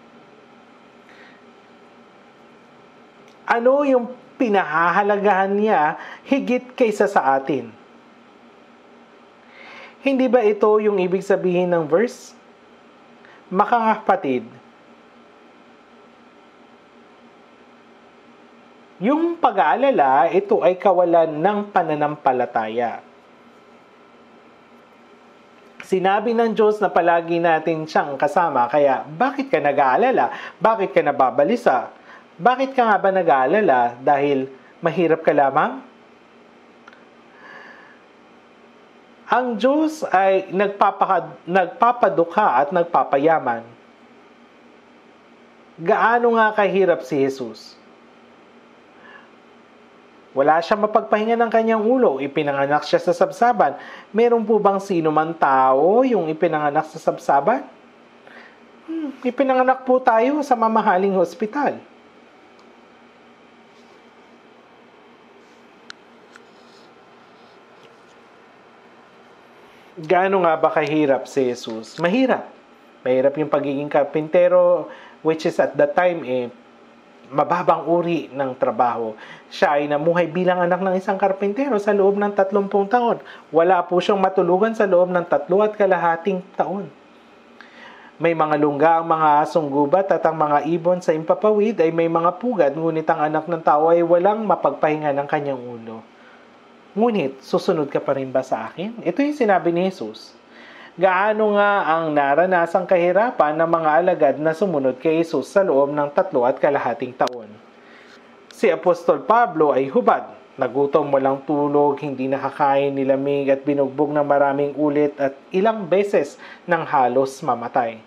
Ano yung pinahahalagahan niya higit kaysa sa atin? Hindi ba ito yung ibig sabihin ng verse? Mga kapatid, yung pag-aalala, ito ay kawalan ng pananampalataya. Sinabi ng Diyos na palagi natin siyang kasama, kaya bakit ka nag-aalala? Bakit ka nababalisa? Bakit ka nga ba nag-aalala? Dahil mahirap ka lamang? Ang Diyos ay nagpapaka, nagpapadukha at nagpapayaman. Gaano nga kahirap si Jesus? Wala siyang mapagpahinga ng kanyang ulo. Ipinanganak siya sa sabsaban. Meron po bang sino man tao yung ipinanganak sa sabsaban? Hmm, ipinanganak po tayo sa mamahaling hospital. Gaano nga ba kahirap si Jesus? Mahirap. Mahirap yung pagiging karpintero, which is at that time, eh, mababang uri ng trabaho. Siya ay namuhay bilang anak ng isang karpintero sa loob ng tatlumpung taon. Wala po siyang matulugan sa loob ng tatlo at kalahating taon. May mga lungga ang mga asong gubat at ang mga ibon sa impapawid ay may mga pugad, ngunit ang anak ng tao ay walang mapagpahinga ng kanyang ulo. Ngunit, susunod ka pa rin ba sa akin? Ito yung sinabi ni Jesus. Gaano nga ang naranasang kahirapan ng mga alagad na sumunod kay Jesus sa loob ng tatlo at kalahating taon. Si Apostol Pablo ay hubad. Nagutom, walang tulog, hindi nakakain, nilamig at binugbog ng maraming ulit at ilang beses nang halos mamatay.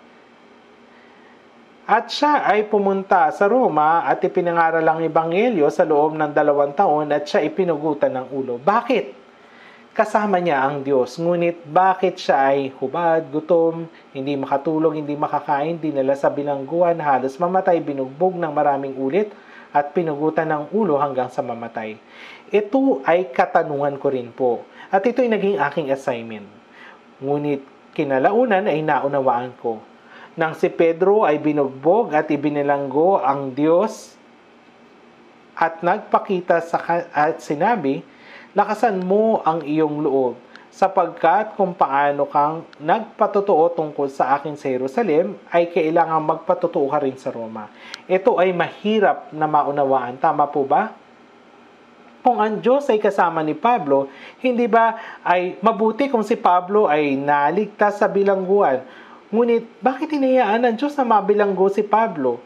At siya ay pumunta sa Roma at ipinangaral ang Ebanghelyo sa loob ng dalawang taon at siya ipinugutan ng ulo. Bakit? Kasama niya ang Diyos. Ngunit bakit siya ay hubad, gutom, hindi makatulog, hindi makakain, dinala sa bilangguan, halos mamatay, binugbog ng maraming ulit, at pinugutan ng ulo hanggang sa mamatay. Ito ay katanungan ko rin po at ito'y naging aking assignment. Ngunit kinalaunan ay naunawaan ko. Nang si Pedro ay binugbog at ibinilanggo ang Diyos at nagpakita sa at sinabi, lakasan mo ang iyong loob, sapagkat kung paano kang nagpatotoo tungkol sa akin sa Jerusalem, ay kailangang magpatotoo ka rin sa Roma. Ito ay mahirap na maunawaan. Tama po ba? Kung ang Diyos ay kasama ni Pablo, hindi ba ay mabuti kung si Pablo ay naligtas sa bilangguan? Ngunit bakit hinayaan ng Diyos na mabilanggo si Pablo?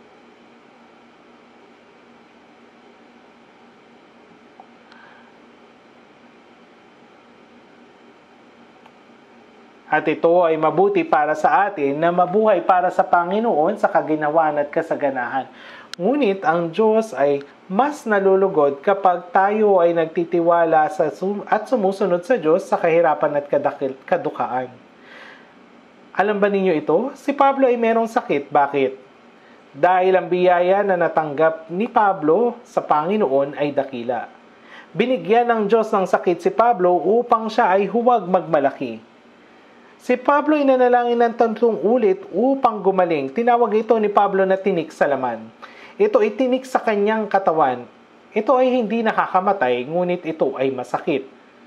At ito ay mabuti para sa atin na mabuhay para sa Panginoon sa kaginawan at kasaganahan. Ngunit ang Diyos ay mas nalulugod kapag tayo ay nagtitiwala sa sum- at sumusunod sa Diyos sa kahirapan at kadakil- kadukaan. Alam ba ninyo ito? Si Pablo ay merong sakit. Bakit? Dahil ang biyaya na natanggap ni Pablo sa Panginoon ay dakila. Binigyan ng Diyos ng sakit si Pablo upang siya ay huwag magmalaki. Si Pablo ay nanalangin ng tatlong ulit upang gumaling. Tinawag ito ni Pablo na tinik sa laman. Ito ay tinik sa kanyang katawan. Ito ay hindi nakakamatay, ngunit ito ay masakit.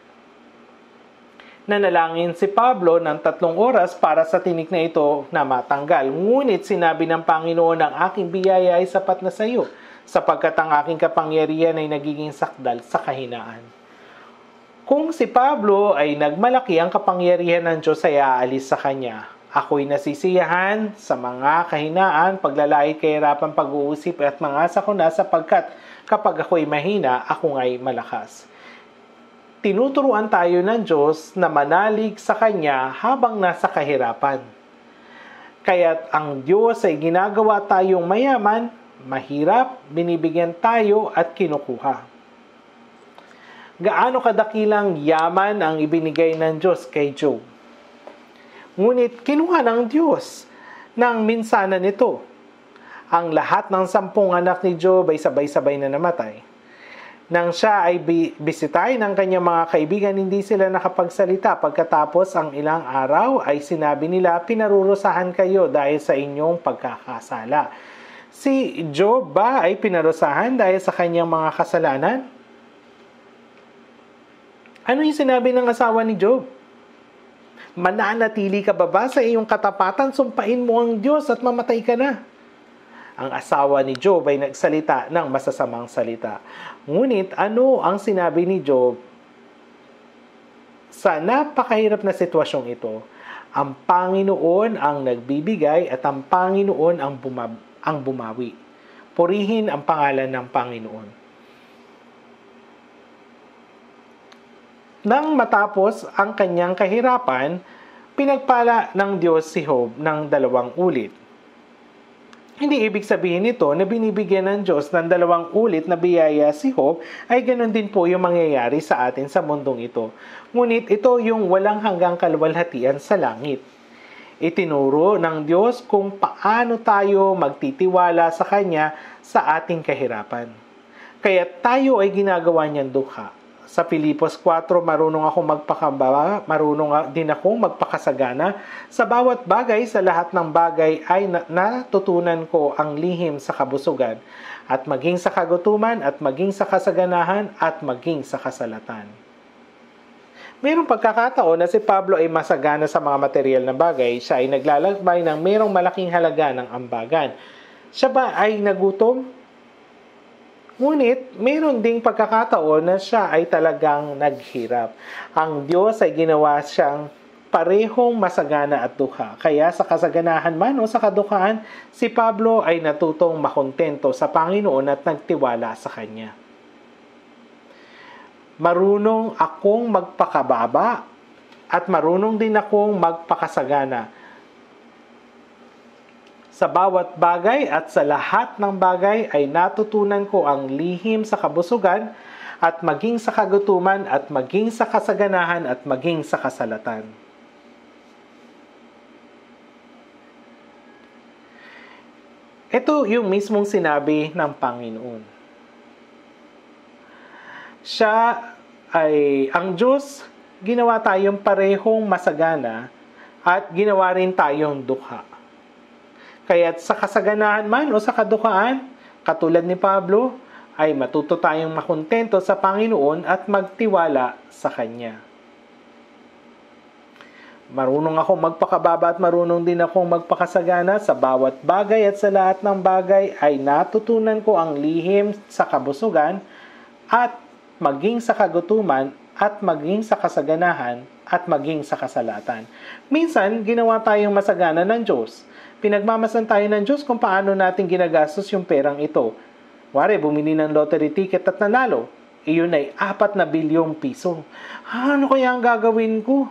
Nanalangin si Pablo ng tatlong oras para sa tinik na ito na matanggal. Ngunit sinabi ng Panginoon, ang aking biyaya ay sapat na sa iyo, sapagkat ang aking kapangyarihan ay nagiging sakdal sa kahinaan. Kung si Pablo ay nagmalaki, ang kapangyarihan ng Diyos ay aalis sa kanya. Ako'y nasisiyahan sa mga kahinaan, paglalait, kahirapan, pag-uusip at mga sakuna sapagkat kapag ako'y mahina, ako nga'y malakas. Tinuturuan tayo ng Diyos na manalig sa Kanya habang nasa kahirapan. Kaya't ang Diyos ay ginagawa tayong mayaman, mahirap, binibigyan tayo at kinukuha. Gaano kadakilang yaman ang ibinigay ng Diyos kay Job? Ngunit kinuha ng Diyos ng minsanan nito. Ang lahat ng sampung anak ni Job ay sabay-sabay na namatay. Nang siya ay bisitahin ng kanyang mga kaibigan, hindi sila nakapagsalita. Pagkatapos ang ilang araw ay sinabi nila, pinarurusahan kayo dahil sa inyong pagkakasala. Si Job ba ay pinarusahan dahil sa kanyang mga kasalanan? Ano yung sinabi ng asawa ni Job? Mananatili ka ba ba sa iyong katapatan? Sumpain mo ang Diyos at mamatay ka na. Ang asawa ni Job ay nagsalita ng masasamang salita. Ngunit ano ang sinabi ni Job? Sa napakahirap na sitwasyong ito, ang Panginoon ang nagbibigay at ang Panginoon ang, bumab- ang bumawi. Purihin ang pangalan ng Panginoon. Nang matapos ang kanyang kahirapan, pinagpala ng Diyos si Job ng dalawang ulit. Hindi ibig sabihin nito na binibigyan ng Diyos ng dalawang ulit na biyaya si Job ay ganoon din po yung mangyayari sa atin sa mundong ito. Ngunit ito yung walang hanggang kaluwalhatian sa langit. Itinuro ng Diyos kung paano tayo magtitiwala sa Kanya sa ating kahirapan. Kaya tayo ay ginagawa niyang dukha. Sa Filipos four, marunong akong magpakababa, marunong din akong magpakasagana. Sa bawat bagay, sa lahat ng bagay ay natutunan ko ang lihim sa kabusugan, at maging sa kagutuman, at maging sa kasaganahan, at maging sa kasalatan. Mayroong pagkakataon na si Pablo ay masagana sa mga material na bagay. Siya ay naglalakbay ng mayroong malaking halaga ng ambagan. Siya ba ay nagutom? Ngunit, mayroon ding pagkakataon na siya ay talagang naghirap. Ang Diyos ay ginawa siyang parehong masagana at dukha. Kaya sa kasaganahan man o sa kadukhaan, si Pablo ay natutong makontento sa Panginoon at nagtiwala sa Kanya. Marunong akong magpakababa at marunong din akong magpakasagana. Sa bawat bagay at sa lahat ng bagay ay natutunan ko ang lihim sa kabusugan at maging sa kagutuman at maging sa kasaganahan at maging sa kasalatan. Ito yung mismong sinabi ng Panginoon. Siya ay, ang Diyos, ginawa tayong parehong masagana at ginawa rin tayong dukha. Kaya't sa kasaganahan man o sa kadukhaan, katulad ni Pablo, ay matuto tayong makontento sa Panginoon at magtiwala sa Kanya. Marunong akong magpakababa at marunong din akong magpakasagana sa bawat bagay at sa lahat ng bagay ay natutunan ko ang lihim sa kabusugan at maging sa kagutuman at maging sa kasaganahan at maging sa kasalatan. Minsan, ginawa tayong masagana ng Diyos. Pinagmamasan tayo ng Diyos kung paano natin ginagastos yung perang ito. Wari, bumili ng lottery ticket at nanalo. Iyon ay apat na bilyong piso. Ano kaya ang gagawin ko?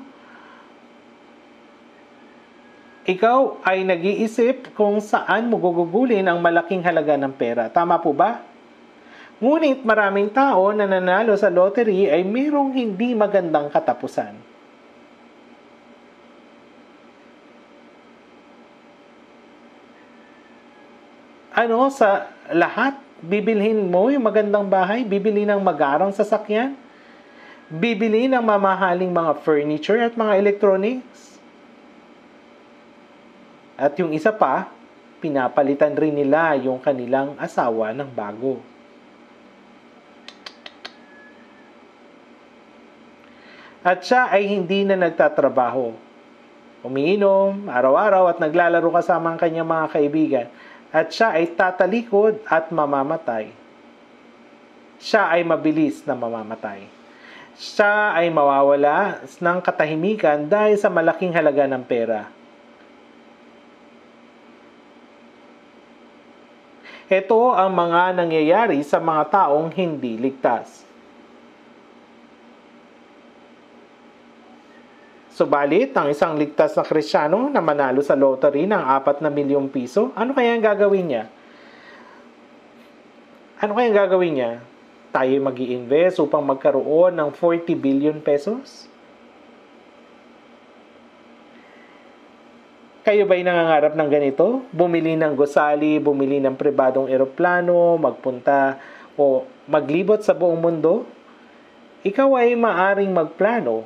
Ikaw ay nag-iisip kung saan mo gugugulin ang malaking halaga ng pera. Tama po ba? Ngunit maraming tao na nanalo sa lottery ay mayroong hindi magandang katapusan. Ano sa lahat? Bibilhin mo yung magandang bahay? Bibili ng magarang sasakyan? Bibili ng mamahaling mga furniture at mga electronics? At yung isa pa, pinapalitan rin nila yung kanilang asawa ng bago. At siya ay hindi na nagtatrabaho. Umiinom, araw-araw at naglalaro kasama ang kanyang mga kaibigan. At siya ay tatalikod at mamamatay. Siya ay mabilis na mamamatay. Siya ay mawawala ng katahimikan dahil sa malaking halaga ng pera. Ito ang mga nangyayari sa mga taong hindi ligtas. Subalit, ang isang ligtas na Kristiyano na manalo sa lottery ng apat na milyong piso, ano kaya ang gagawin niya? Ano kaya ang gagawin niya? Tayo mag-i-invest upang magkaroon ng forty billion pesos? Kayo ba'y nangangarap ng ganito? Bumili ng gusali, bumili ng pribadong eroplano, magpunta o maglibot sa buong mundo? Ikaw ay maaring magplano.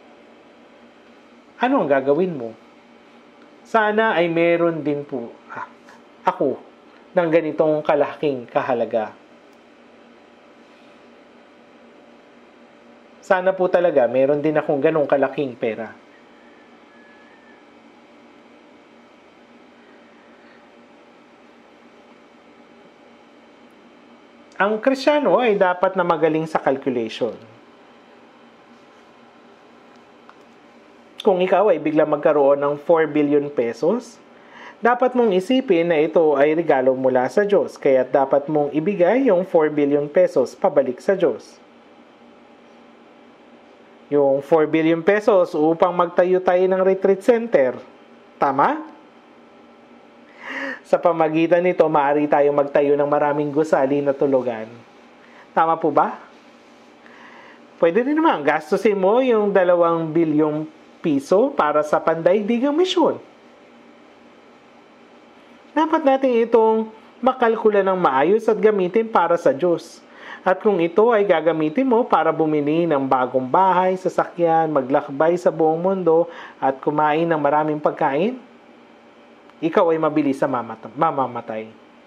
Ano ang gagawin mo? Sana ay meron din po ah, ako ng ganitong kalaking kahalaga. Sana po talaga meron din akong ganong kalaking pera. Ang Kristiyano ay dapat na magaling sa calculation. Kung ikaw ay biglang magkaroon ng four billion pesos, dapat mong isipin na ito ay regalo mula sa Diyos, kaya dapat mong ibigay yung four billion pesos pabalik sa Diyos. Yung four billion pesos upang magtayo tayo ng retreat center. Tama? Sa pamagitan nito, maaari tayong magtayo ng maraming gusali na tulugan. Tama po ba? Pwede rin naman, gastusin mo yung dalawang bilyong piso para sa pandaigdigang misyon. Dapat natin itong makalkula ng maayos at gamitin para sa Diyos. At kung ito ay gagamitin mo para bumili ng bagong bahay, sasakyan, maglakbay sa buong mundo, at kumain ng maraming pagkain, ikaw ay mabilis sa mamamatay.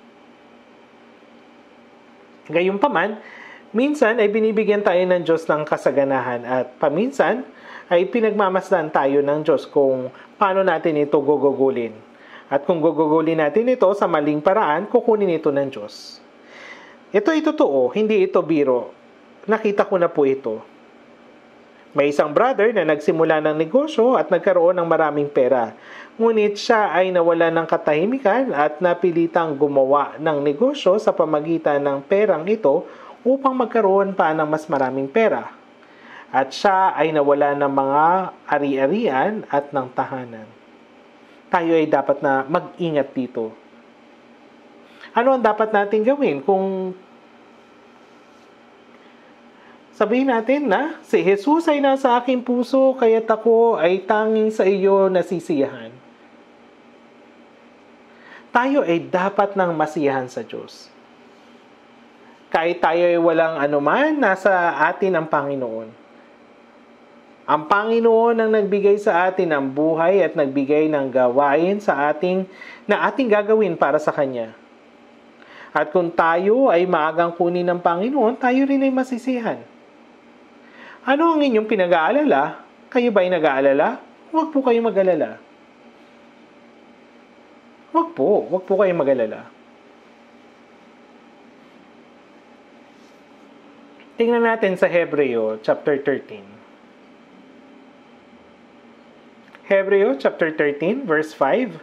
Gayunpaman, minsan ay binibigyan tayo ng Diyos ng kasaganahan at paminsan ay pinagmamasdan tayo ng Diyos kung paano natin ito gugugulin. At kung gugugulin natin ito sa maling paraan, kukunin ito ng Diyos. Ito ay totoo, hindi ito biro. Nakita ko na po ito. May isang brother na nagsimula ng negosyo at nagkaroon ng maraming pera. Ngunit siya ay nawala ng katahimikan at napilitang gumawa ng negosyo sa pamagitan ng perang ito upang magkaroon pa ng mas maraming pera. At siya ay nawala ng mga ari-arian at ng tahanan. Tayo ay dapat na mag-ingat dito. Ano ang dapat natin gawin kung sabihin natin na si Jesus ay nasa aking puso, kaya't ako ay tanging sa iyo nasisiyahan. Tayo ay dapat nang masiyahan sa Diyos. Kahit tayo ay walang anuman, nasa atin ang Panginoon. Ang Panginoon ang nagbigay sa atin ng buhay at nagbigay ng gawain sa ating na ating gagawin para sa Kanya. At kung tayo ay maagang kunin ng Panginoon, tayo rin ay masisihan. Ano ang inyong pinag-aalala? Kayo ba ay nag-aalala? Huwag po kayong mag-alala. Huwag po, huwag po kayong mag-alala. Tingnan natin sa Hebreo chapter thirteen. Hebreo chapter thirteen, verse five.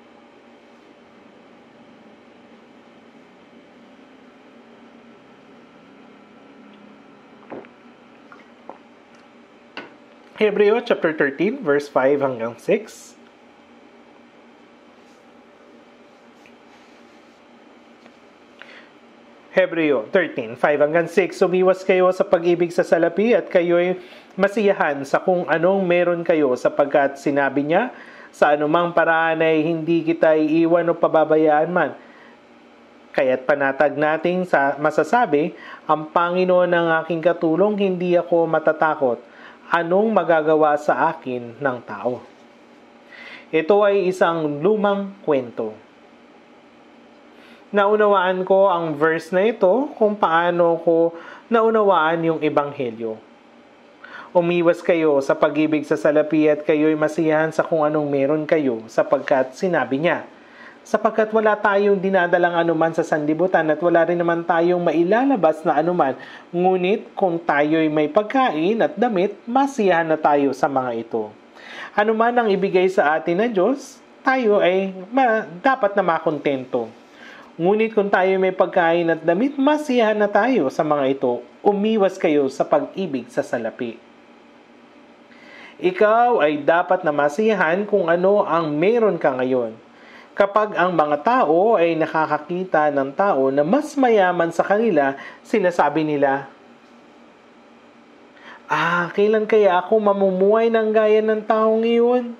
Hebreo chapter thirteen, verse five hanggang six. Hebreo thirteen, five hanggang six. Sumiwas kayo sa pag-ibig sa salapi at kayo'y masiyahan sa kung anong meron kayo sapagkat sinabi niya, sa anumang paraan ay hindi kita iiwan o pababayaan man. Kaya't panatag nating sa masasabi, ang Panginoon ang aking katulong, hindi ako matatakot. Anong magagawa sa akin ng tao? Ito ay isang lumang kwento. Naunawaan ko ang verse na ito kung paano ko naunawaan yung Ebanghelyo. Umiwas kayo sa pag-ibig sa salapi at kayo'y masiyahan sa kung anong meron kayo sapagkat sinabi niya. Sapagkat wala tayong dinadalang anuman sa sanlibutan at wala rin naman tayong mailalabas na anuman. Ngunit kung tayo'y may pagkain at damit, masiyahan na tayo sa mga ito. Anuman ang ibigay sa atin ng Diyos, tayo ay ma- dapat na makontento. Ngunit kung tayo may pagkain at damit, masiyahan na tayo sa mga ito. Umiwas kayo sa pag-ibig sa salapi. Ikaw ay dapat na masiyahan kung ano ang meron ka ngayon. Kapag ang mga tao ay nakakakita ng tao na mas mayaman sa kanila, sinasabi nila, Ah, kailan kaya ako mamumuhay ng gaya ng taong iyon?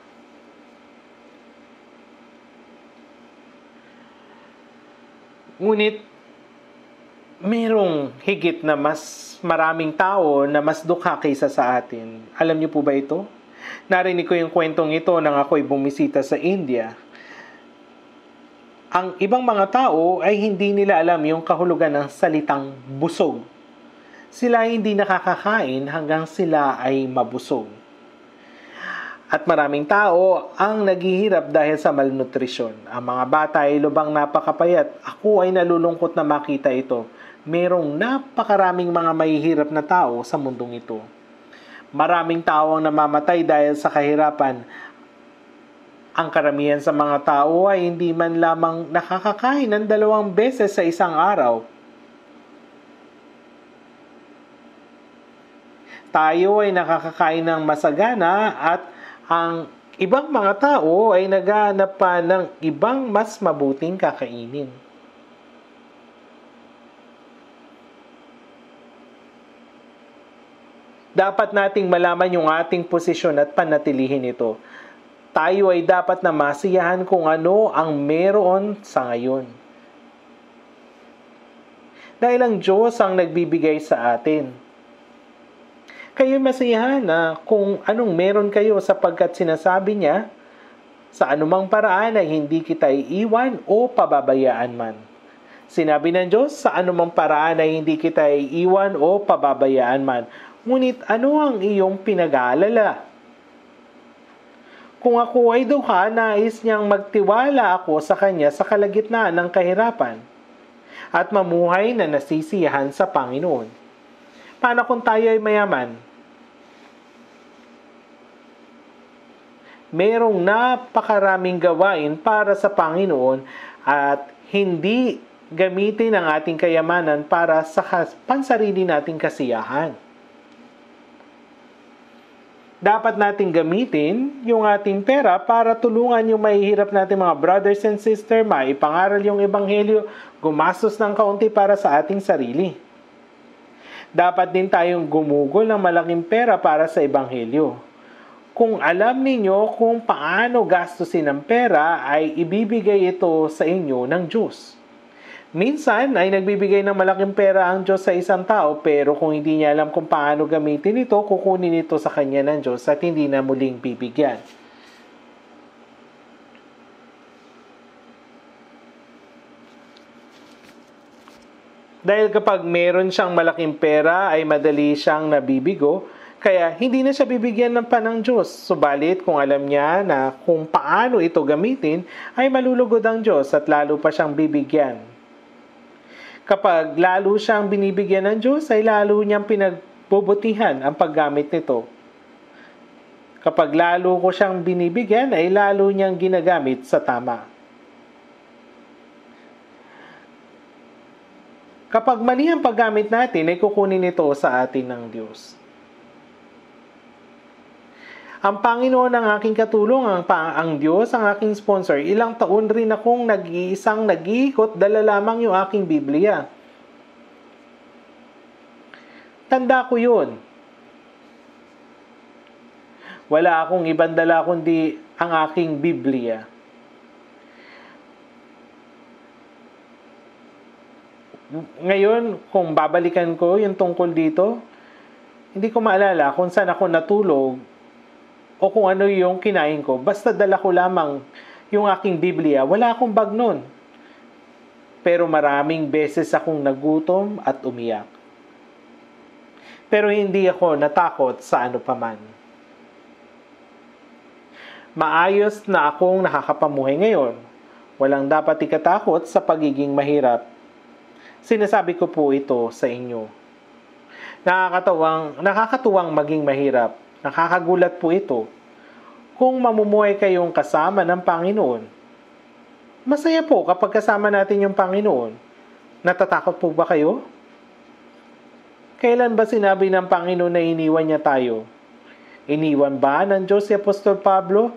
Ngunit, mayroong higit na mas maraming tao na mas dukha kaysa sa atin. Alam niyo po ba ito? Narinig ko yung kwentong ito nang ako'y bumisita sa India. Ang ibang mga tao ay hindi nila alam yung kahulugan ng salitang busog. Sila hindi nakakakain hanggang sila ay mabusog. At maraming tao ang naghihirap dahil sa malnutrisyon. Ang mga bata ay lubang napakapayat. Ako ay nalulungkot na makita ito. Merong napakaraming mga mahihirap na tao sa mundong ito. Maraming tao ang namamatay dahil sa kahirapan. Ang karamihan sa mga tao ay hindi man lamang nakakakain ng dalawang beses sa isang araw. Tayo ay nakakakain ng masagana at ang ibang mga tao ay naghahanap pa ng ibang mas mabuting kakainin. Dapat nating malaman yung ating posisyon at panatilihin ito. Tayo ay dapat na masiyahan kung ano ang meron sa ngayon. Dahil ang Diyos ang nagbibigay sa atin. Kayo masiyahan na kung anong meron kayo sapagkat sinasabi niya, sa anumang paraan ay hindi kita iiwan o pababayaan man. Sinabi ng Diyos, sa anumang paraan ay hindi kita iiwan o pababayaan man. Ngunit ano ang iyong pinag-aalala? Kung ako ay dukha, nais niyang magtiwala ako sa Kanya sa kalagitnaan ng kahirapan at mamuhay na nasisiyahan sa Panginoon. Paano kung tayo ay mayaman? Merong napakaraming gawain para sa Panginoon at hindi gamitin ang ating kayamanan para sa pansarili nating kasiyahan. Dapat nating gamitin yung ating pera para tulungan yung mahihirap nating mga brothers and sisters, maipangaral yung Ebanghelyo, gumastos ng kaunti para sa ating sarili. Dapat din tayong gumugol ng malaking pera para sa Ebanghelyo. Kung alam ninyo kung paano gastusin ang pera, ay ibibigay ito sa inyo ng Diyos. Minsan ay nagbibigay ng malaking pera ang Diyos sa isang tao, pero kung hindi niya alam kung paano gamitin ito, kukunin ito sa kanya ng Diyos at hindi na muling bibigyan. Dahil kapag meron siyang malaking pera ay madali siyang nabibigo, kaya hindi na siya bibigyan ng pa ng Diyos. Subalit kung alam niya na kung paano ito gamitin, ay malulugod ang Diyos at lalo pa siyang bibigyan. Kapag lalo siyang binibigyan ng Diyos, ay lalo niyang pinagbubutihan ang paggamit nito. Kapag lalo ko siyang binibigyan, ay lalo niyang ginagamit sa tama. Kapag mali ang paggamit natin, ay kukunin ito sa atin ng Diyos. Ang Panginoon ang aking katulong, ang, ang Diyos ang aking sponsor. Ilang taon rin akong nag-iisang nag-iikot, dala lamang yung aking Biblia. Tanda ko yun. Wala akong ibang dala kundi ang aking Biblia. Ngayon, kung babalikan ko yung tungkol dito, hindi ko maalala kung saan ako natulog o kung ano yung kinain ko. Basta dala ko lamang yung aking Biblia. Wala akong bag nun. Pero maraming beses akong nagutom at umiyak. Pero hindi ako natakot sa ano paman. Maayos na akong nakakapamuhay ngayon. Walang dapat ikatakot sa pagiging mahirap. Sinasabi ko po ito sa inyo. Nakakatuwang, nakakatuwang maging mahirap. Nakakagulat po ito. Kung mamumuhay kayong kasama ng Panginoon, masaya po kapag kasama natin yung Panginoon. Natatakot po ba kayo? Kailan ba sinabi ng Panginoon na iniwan niya tayo? Iniwan ba ng Diyos si Apostol Pablo?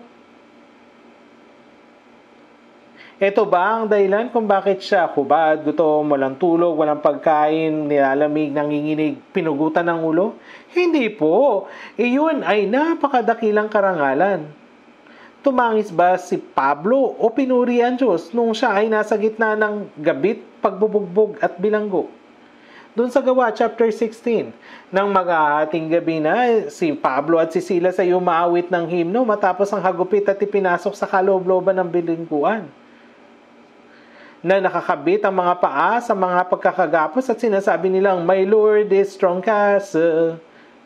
Ito ba ang dahilan kung bakit siya hubad, gutom, walang tulog, walang pagkain, nilalamig, nanginginig, pinugutan ng ulo? Hindi po. Iyon ay napakadakilang karangalan. Tumangis ba si Pablo o pinuri ang Diyos nung siya ay nasa gitna ng gabit, pagbubugbog at bilanggo? Doon sa Gawa, chapter sixteen, nang maghahating gabi na, si Pablo at si Silas ay umaawit ng himno matapos ang hagupit at ipinasok sa kaloob-looban ng bilingguan, na nakakabit ang mga paa sa mga pagkakagapos at sinasabi nilang, "My Lord is strong castle."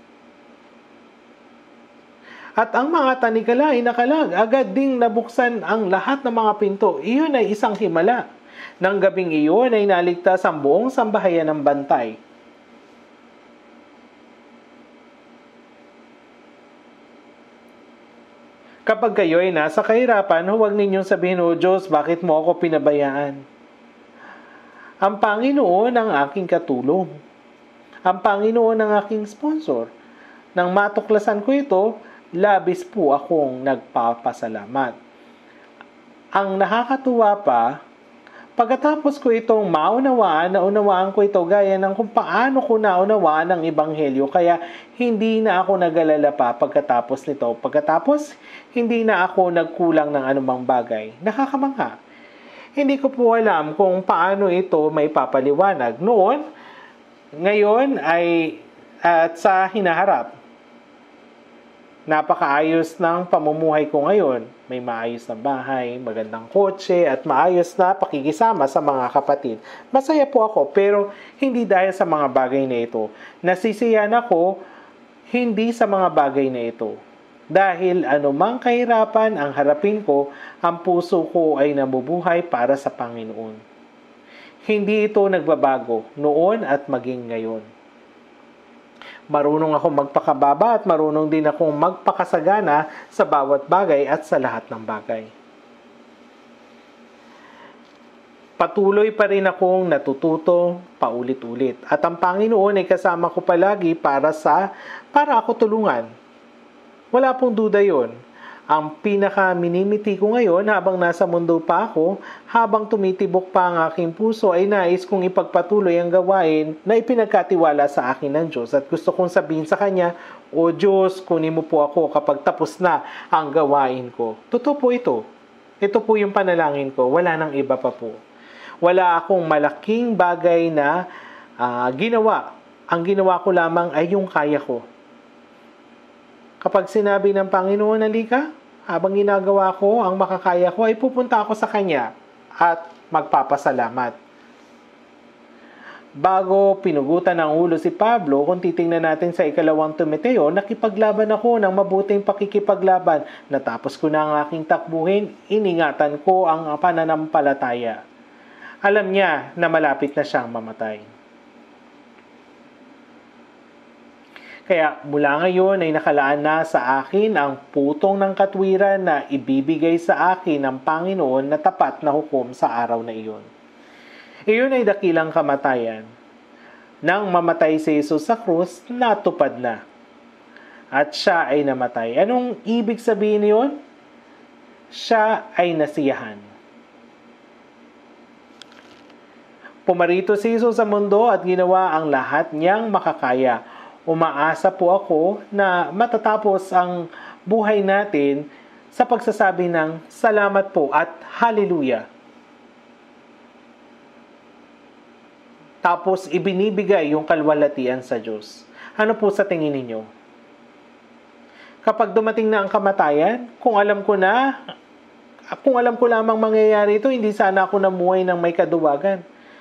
At ang mga tanikala ay nakalag. Agad ding nabuksan ang lahat ng mga pinto. Iyon ay isang himala. Nang gabing iyon ay naligtas ang buong sambahayan ng bantay. Kapag kayo ay nasa kahirapan, huwag ninyong sabihin, "O Diyos, bakit mo ako pinabayaan?" Ang Panginoon ang aking katulong. Ang Panginoon ang aking sponsor. Nang matuklasan ko ito, labis po akong nagpapasalamat. Ang nakakatuwa pa, pagkatapos ko itong maunawaan, naunawaan ko ito gaya ng kung paano ko naunawaan ang Ebanghelyo, kaya hindi na ako nag-alala pa pagkatapos nito. Pagkatapos, hindi na ako nagkulang ng anumang bagay. Nakakamangha. Hindi ko po alam kung paano ito may papaliwanag noon, ngayon ay at sa hinaharap. Napakaayos ng pamumuhay ko ngayon. May maayos na bahay, magandang kotse, at maayos na pakikisama sa mga kapatid. Masaya po ako, pero hindi dahil sa mga bagay na ito. Nasisiyahan ako hindi sa mga bagay na ito. Dahil anumang kahirapan ang harapin ko, ang puso ko ay nabubuhay para sa Panginoon. Hindi ito nagbabago noon at maging ngayon. Marunong akong magpakababa at marunong din akong magpakasagana sa bawat bagay at sa lahat ng bagay. Patuloy pa rin akong natututo paulit-ulit. At ang Panginoon ay kasama ko palagi para sa para ako tulungan. Wala pong duda yon. Ang pinaka-minimiti ko ngayon habang nasa mundo pa ako, habang tumitibok pa ang aking puso, ay nais kong ipagpatuloy ang gawain na ipinagkatiwala sa akin ng Diyos. At gusto kong sabihin sa Kanya, "O Diyos, kunin mo po ako kapag tapos na ang gawain ko." Totoo po ito. Ito po yung panalangin ko. Wala nang iba pa po. Wala akong malaking bagay na uh, ginawa. Ang ginawa ko lamang ay yung kaya ko. Kapag sinabi ng Panginoon, halika, habang ginagawa ko, ang makakaya ko, ay pupunta ako sa Kanya at magpapasalamat. Bago pinugutan ng ulo si Pablo, kung titingnan natin sa ikalawang Timoteo, nakipaglaban ako ng mabuting pakikipaglaban. Natapos ko na ang aking takbuhin, iningatan ko ang pananampalataya. Alam niya na malapit na siyang mamatay. Kaya mula ngayon ay nakalaan na sa akin ang putong ng katwiran na ibibigay sa akin ng Panginoon na tapat na hukom sa araw na iyon. Iyon ay dakilang kamatayan. Nang mamatay si Jesus sa krus, natupad na. At siya ay namatay. Anong ibig sabihin niyon? Siya ay nasiyahan. Pumarito si Jesus sa mundo at ginawa ang lahat niyang makakaya. Umaasa po ako na matatapos ang buhay natin sa pagsasabi ng salamat po at hallelujah. Tapos ibinibigay yung kalwalatian sa Diyos. Ano po sa tingin ninyo? Kapag dumating na ang kamatayan, kung alam ko na, kung alam ko lamang mangyayari ito, hindi sana ako namuhay ng may kaduwagan.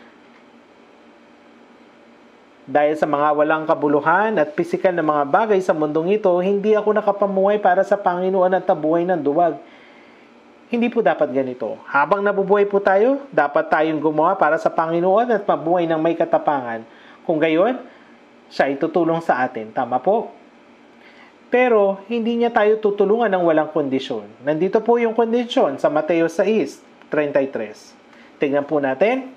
Dahil sa mga walang kabuluhan at pisikal na mga bagay sa mundong ito, hindi ako nakapamuhay para sa Panginoon at nabuhay ng duwag. Hindi po dapat ganito. Habang nabubuhay po tayo, dapat tayong gumawa para sa Panginoon at mabuhay ng may katapangan. Kung gayon, siya ay tutulong sa atin. Tama po? Pero, hindi niya tayo tutulungan ng walang kondisyon. Nandito po yung kondisyon sa Mateo six thirty-three. Tingnan po natin.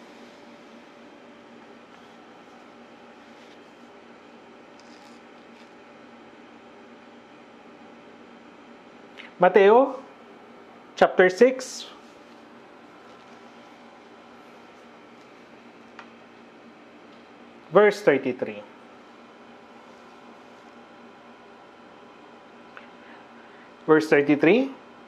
Mateo chapter six, verse thirty-three. Verse thirty-three.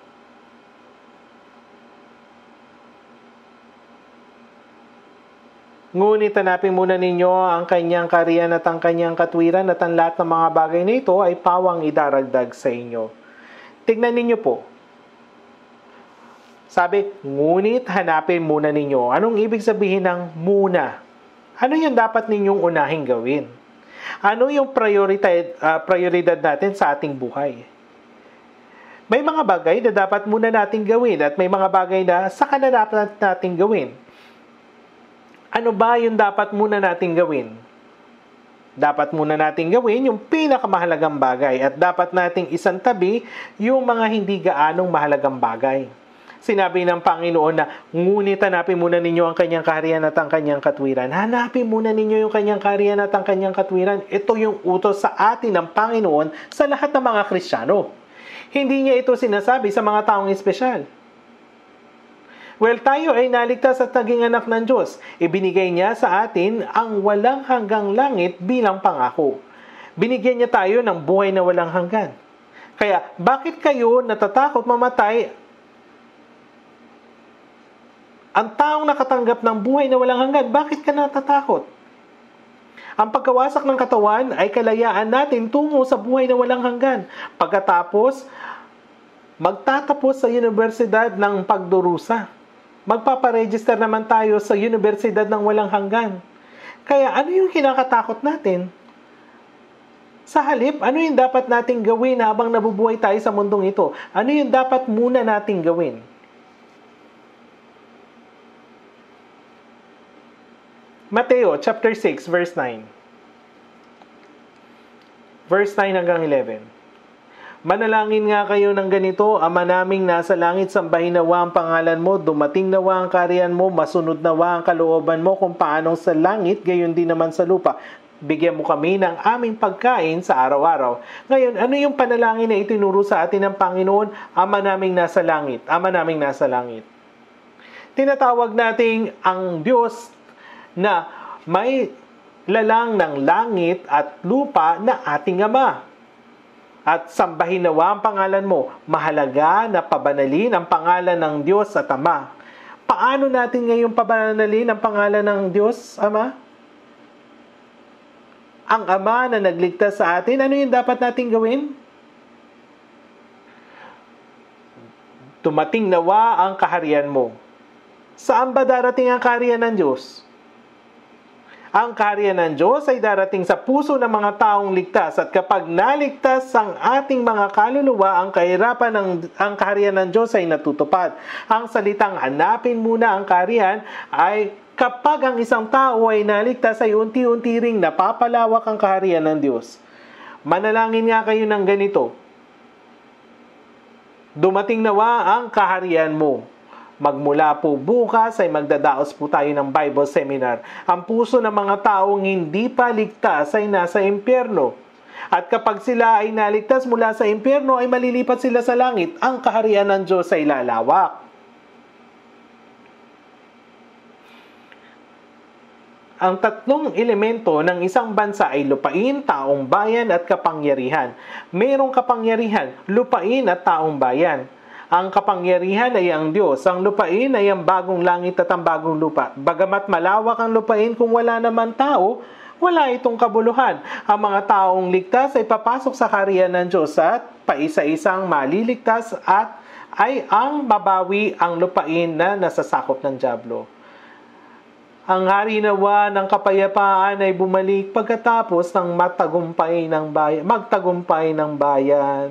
Ngunit hanapin muna ninyo ang kanyang kaharian at ang kanyang katwiran at ang lahat ng mga bagay na ito ay pawang idaragdag sa inyo. Tignan ninyo po. Sabi, ngunit hanapin muna ninyo. Anong ibig sabihin ng muna? Ano yung dapat ninyong unahing gawin? Ano yung prioridad, uh, prioridad natin sa ating buhay? May mga bagay na dapat muna natin gawin at may mga bagay na saka na dapat natin gawin. Ano ba yung dapat muna natin gawin? Dapat muna natin gawin yung pinakamahalagang bagay at dapat nating isantabi yung mga hindi gaanong mahalagang bagay. Sinabi ng Panginoon na, ngunit hanapin muna ninyo ang kanyang kaharian at ang kanyang katwiran. Hanapin muna ninyo yung kanyang kaharian at ang kanyang katwiran. Ito yung utos sa atin ng Panginoon sa lahat ng mga Kristiyano. Hindi niya ito sinasabi sa mga taong espesyal. Well, tayo ay naligtas at naging anak ng Diyos. Ibinigay niya sa atin ang walang hanggang langit bilang pangako. Binigyan niya tayo ng buhay na walang hanggan. Kaya, bakit kayo natatakot mamatay? Ang taong nakatanggap ng buhay na walang hanggan, bakit ka natatakot? Ang pagkawasak ng katawan ay kalayaan natin tungo sa buhay na walang hanggan. Pagkatapos, magtatapos sa universidad ng pagdurusa. Magpaparegister naman tayo sa universidad ng walang hanggan. Kaya ano yung kinakatakot natin? Sa halip, ano yung dapat nating gawin habang nabubuhay tayo sa mundong ito? Ano yung dapat muna nating gawin? Mateo chapter six verse nine. Verse nine hanggang eleven. Manalangin nga kayo ng ganito, Ama naming nasa langit, sambahin nawa ang pangalan mo, dumating nawa ang kaharian mo, masunod nawa ang kalooban mo kung paanong sa langit, gayon din naman sa lupa. Bigyan mo kami ng aming pagkain sa araw-araw. Ngayon, ano yung panalangin na itinuro sa atin ng Panginoon? Ama naming nasa langit, Ama naming nasa langit. Tinatawag nating ang Diyos na may lalang ng langit at lupa na ating Ama. At sambahin nawa ang pangalan mo. Mahalaga na pabanalin ang pangalan ng Diyos at Ama. Paano natin ngayon pabanalin ang pangalan ng Diyos, Ama? Ang Ama na nagligtas sa atin, ano yung dapat natin gawin? Dumating nawa ang kaharian mo. Saan ba darating ang kaharian ng Diyos? Ang kaharian ng Diyos ay darating sa puso ng mga taong ligtas, at kapag naligtas ang ating mga kaluluwa, ang kahirapan ng ang kaharian ng Diyos ay natutupad. Ang salitang hanapin muna ang kaharian ay kapag ang isang tao ay naligtas, ay unti-unti ring napapalawak ang kaharian ng Diyos. Manalangin nga kayo ng ganito: dumating nawa ang kaharian mo. Magmula po bukas ay magdadaos po tayo ng Bible Seminar. Ang puso ng mga taong hindi pa ligtas ay nasa impyerno. At kapag sila ay naligtas mula sa impyerno, ay malilipat sila sa langit. Ang kaharian ng Diyos ay lalawak. Ang tatlong elemento ng isang bansa ay lupain, taong bayan at kapangyarihan. Mayroong kapangyarihan, lupain at taong bayan. Ang kapangyarihan ay ang Diyos. Ang lupain ay ang bagong langit at ang bagong lupa. Bagamat malawak ang lupain, kung wala naman tao, wala itong kabuluhan. Ang mga taong ligtas ay papasok sa kaharian ng Diyos at paisa-isang maliligtas at ay ang mabawi ang lupain na nasasakop ng dyablo. Ang hari nawa ng kapayapaan ay bumalik pagkatapos ng matagumpay ng bayan, magtagumpay ng bayan.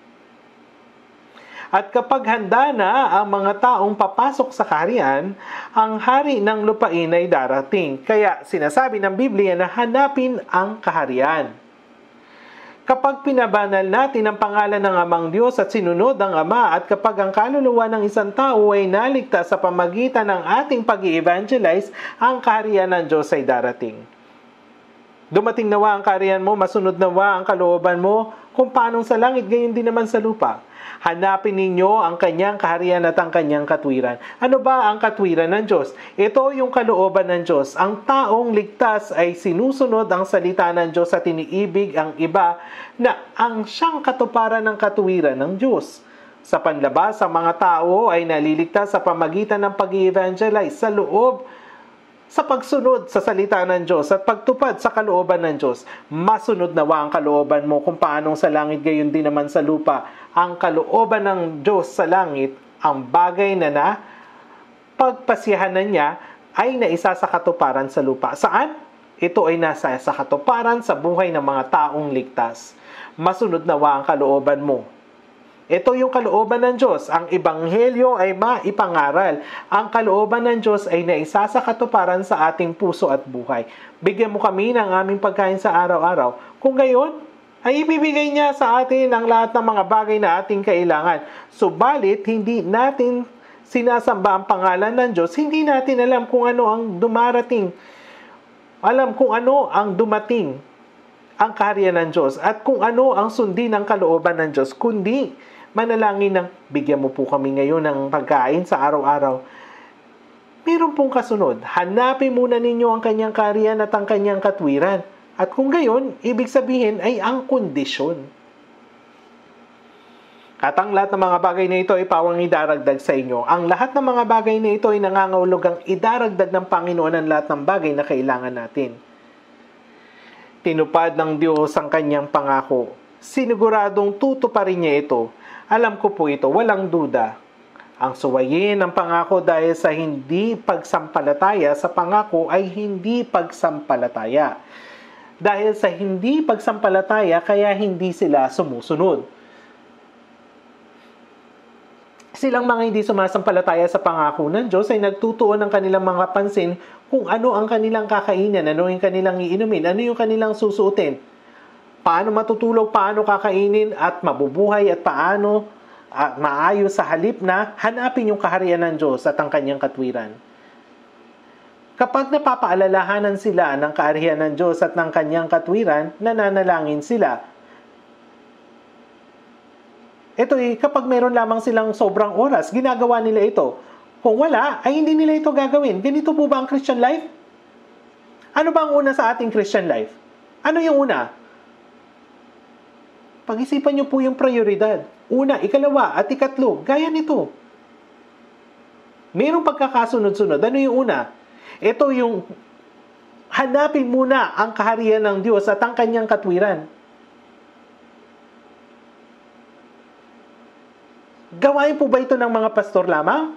At kapag handa na ang mga taong papasok sa kaharian, ang hari ng lupain ay darating. Kaya sinasabi ng Biblia na hanapin ang kaharian. Kapag pinabanal natin ang pangalan ng Amang Diyos at sinunod ang Ama, at kapag ang kaluluwa ng isang tao ay naligtas sa pamagitan ng ating pag-i-evangelize, ang kaharian ng Diyos ay darating. Dumating nawa ang kaharian mo, masunod nawa ang kalooban mo, kung paanong sa langit, gayon din naman sa lupa. Hanapin ninyo ang kanyang kaharian at ang kanyang katwiran. Ano ba ang katwiran ng Diyos? Ito yung kalooban ng Diyos. Ang taong ligtas ay sinusunod ang salita ng Diyos at iniibig ang iba na ang siyang katuparan ng katwiran ng Diyos. Sa panlabas, ang mga tao ay naliligtas sa pamagitan ng pag-i-evangelize sa loob sa pagsunod sa salita ng Diyos at pagtupad sa kalooban ng Diyos. Masunod nawa ang kalooban mo, kung paanong sa langit, gayon din naman sa lupa. Ang kalooban ng Diyos sa langit, ang bagay na na pagpasyahanan niya ay naisa sa katuparan sa lupa. Saan? Ito ay nasa sa katuparan sa buhay ng mga taong ligtas. Masunod nawa ang kalooban mo. Ito yung kalooban ng Diyos. Ang ebanghelyo ay maipangaral. Ang kalooban ng Diyos ay naisa sa katuparan sa ating puso at buhay. Bigyan mo kami ng aming pagkain sa araw-araw. Kung gayon, ay ibibigay niya sa atin ang lahat ng mga bagay na ating kailangan. Subalit, hindi natin sinasamba ang pangalan ng Diyos. Hindi natin alam kung ano ang dumarating. Alam kung ano ang dumating ang kaharian ng Diyos at kung ano ang sundin ng kalooban ng Diyos, kundi manalangin ng bigyan mo po kami ngayon ng pagkain sa araw-araw. Meron pong kasunod. Hanapin muna ninyo ang kanyang kaharian at ang kanyang katwiran. At kung gayon, ibig sabihin ay ang kondisyon. At ang lahat ng mga bagay na ito ay pawang idaragdag sa inyo. Ang lahat ng mga bagay na ito ay nangangahulugang idaragdag ng Panginoon ang lahat ng bagay na kailangan natin. Tinupad ng Diyos ang kanyang pangako. Siniguradong tutuparin niya ito. Alam ko po ito, walang duda. Ang suwayin ng pangako dahil sa hindi pagsampalataya sa pangako ay hindi pagsampalataya. Dahil sa hindi pagsampalataya, kaya hindi sila sumusunod. Silang mga hindi sumasampalataya sa pangako ng Diyos ay nagtutuon ng kanilang mga pansin kung ano ang kanilang kakainin, ano yung kanilang iinumin, ano yung kanilang susuotin. Paano matutulog, paano kakainin at mabubuhay at paano uh, maayos sa halip na hanapin yung kaharian ng Diyos at ang kanyang katwiran. Kapag napapaalalahanan sila ng kaharian ng Diyos at ng kanyang katwiran, nananalangin sila. Ito eh, kapag meron lamang silang sobrang oras, ginagawa nila ito. Kung wala, ay hindi nila ito gagawin. Ganito po ba ang Christian life? Ano ba ang una sa ating Christian life? Ano yung una? Pag-isipan niyo po yung prioridad. Una, ikalawa, at ikatlo. Gaya nito. Mayroong pagkakasunod-sunod. Ano yung una? Ito yung hanapin muna ang kaharian ng Diyos at ang kanyang katwiran. Gawain po ba ito ng mga pastor lamang?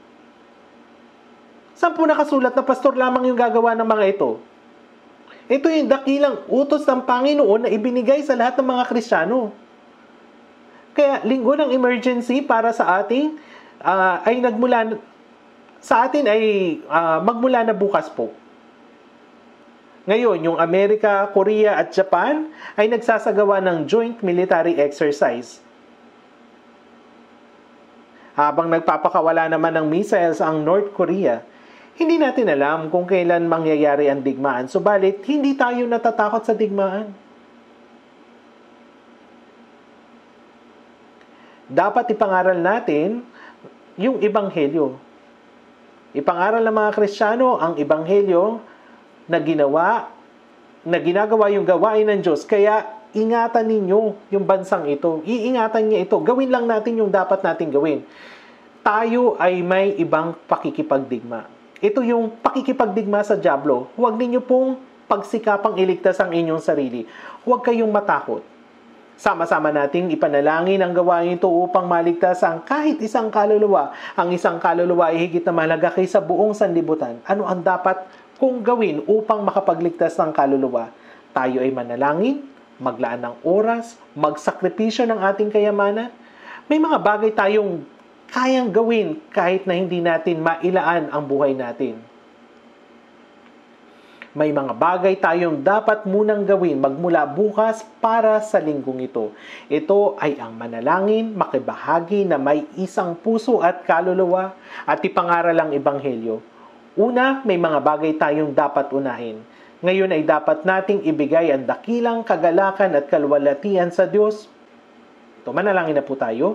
Saan po nakasulat na pastor lamang yung gagawa ng mga ito? Ito yung dakilang utos ng Panginoon na ibinigay sa lahat ng mga Kristiyano. Kaya linggo ng emergency para sa ating uh, ay nagmula sa atin ay uh, magmula na bukas po. Ngayon, yung Amerika, Korea at Japan ay nagsasagawa ng joint military exercise. Habang nagpapakawala naman ng missiles ang North Korea, hindi natin alam kung kailan mangyayari ang digmaan. Subalit, hindi tayo natatakot sa digmaan. Dapat ipangaral natin yung Ebanghelyo. Ipangaral ng mga Kristiyano ang Ebanghelyo na ginawa, na ginagawa yung gawain ng Diyos. Kaya, ingatan ninyo yung bansang ito. Iingatan niya ito. Gawin lang natin yung dapat natin gawin. Tayo ay may ibang pakikipagdigma. Ito yung pakikipagdigma sa dyablo. Huwag ninyo pong pagsikapang iligtas ang inyong sarili. Huwag kayong matakot. Sama-sama nating ipanalangin ang gawain ito upang maligtas ang kahit isang kaluluwa. Ang isang kaluluwa ay higit na mahalaga kaysa buong sanlibutan. Ano ang dapat kong gawin upang makapagligtas ng kaluluwa? Tayo ay manalangin, maglaan ng oras, magsakripisyo ng ating kayamanan. May mga bagay tayong kayang gawin kahit na hindi natin mailaan ang buhay natin. May mga bagay tayong dapat munang gawin magmula bukas para sa linggong ito. Ito ay ang manalangin, makibahagi na may isang puso at kaluluwa at ipangaral ang Ebanghelyo. Una, may mga bagay tayong dapat unahin. Ngayon ay dapat nating ibigay ang dakilang kagalakan at kalwalatian sa Diyos. Ito, manalangin na po tayo.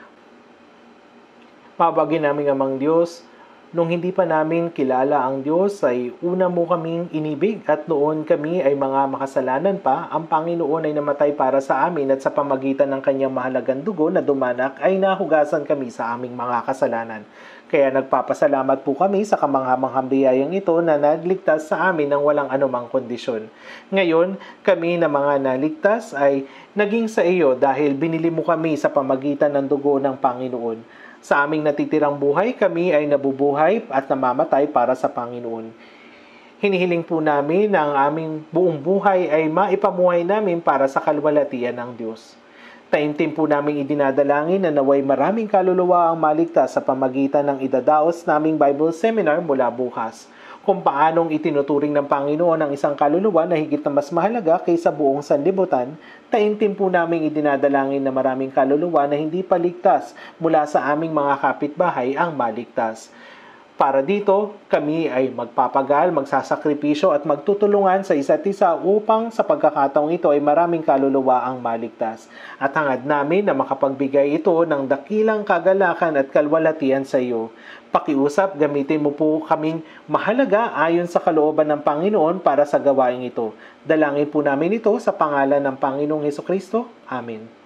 Mabagin namin amang Diyos, nung hindi pa namin kilala ang Diyos ay una mo kaming inibig at noon kami ay mga makasalanan pa, ang Panginoon ay namatay para sa amin at sa pamagitan ng kanyang mahalagang dugo na dumanak ay nahugasan kami sa aming mga kasalanan. Kaya nagpapasalamat po kami sa kamanghamanghang biyayang ito na nagligtas sa amin ng walang anumang kondisyon. Ngayon, kami na mga naligtas ay naging sa iyo dahil binili mo kami sa pamagitan ng dugo ng Panginoon. Sa aming natitirang buhay, kami ay nabubuhay at namamatay para sa Panginoon. Hinihiling po namin na ang aming buong buhay ay maipamuhay namin para sa kalwalatian ng Diyos. Taimtim po namin idinadalangin na naway maraming kaluluwa ang maligtas sa pamagitan ng idadaos naming Bible Seminar mula bukas. Kung paanong itinuturing ng Panginoon ang isang kaluluwa na higit na mas mahalaga kaysa buong sanlibutan, taimtim po namin idinadalangin na maraming kaluluwa na hindi pa ligtas mula sa aming mga kapitbahay ang maligtas. Para dito, kami ay magpapagal, magsasakripisyo at magtutulungan sa isa't isa upang sa pagkakataong ito ay maraming kaluluwa ang maligtas. At hangad namin na makapagbigay ito ng dakilang kagalakan at kalwalatian sa iyo. Pakiusap, gamitin mo po kaming mahalaga ayon sa kalooban ng Panginoon para sa gawain ito. Dalangin po namin ito sa pangalan ng Panginoong Hesukristo. Amen.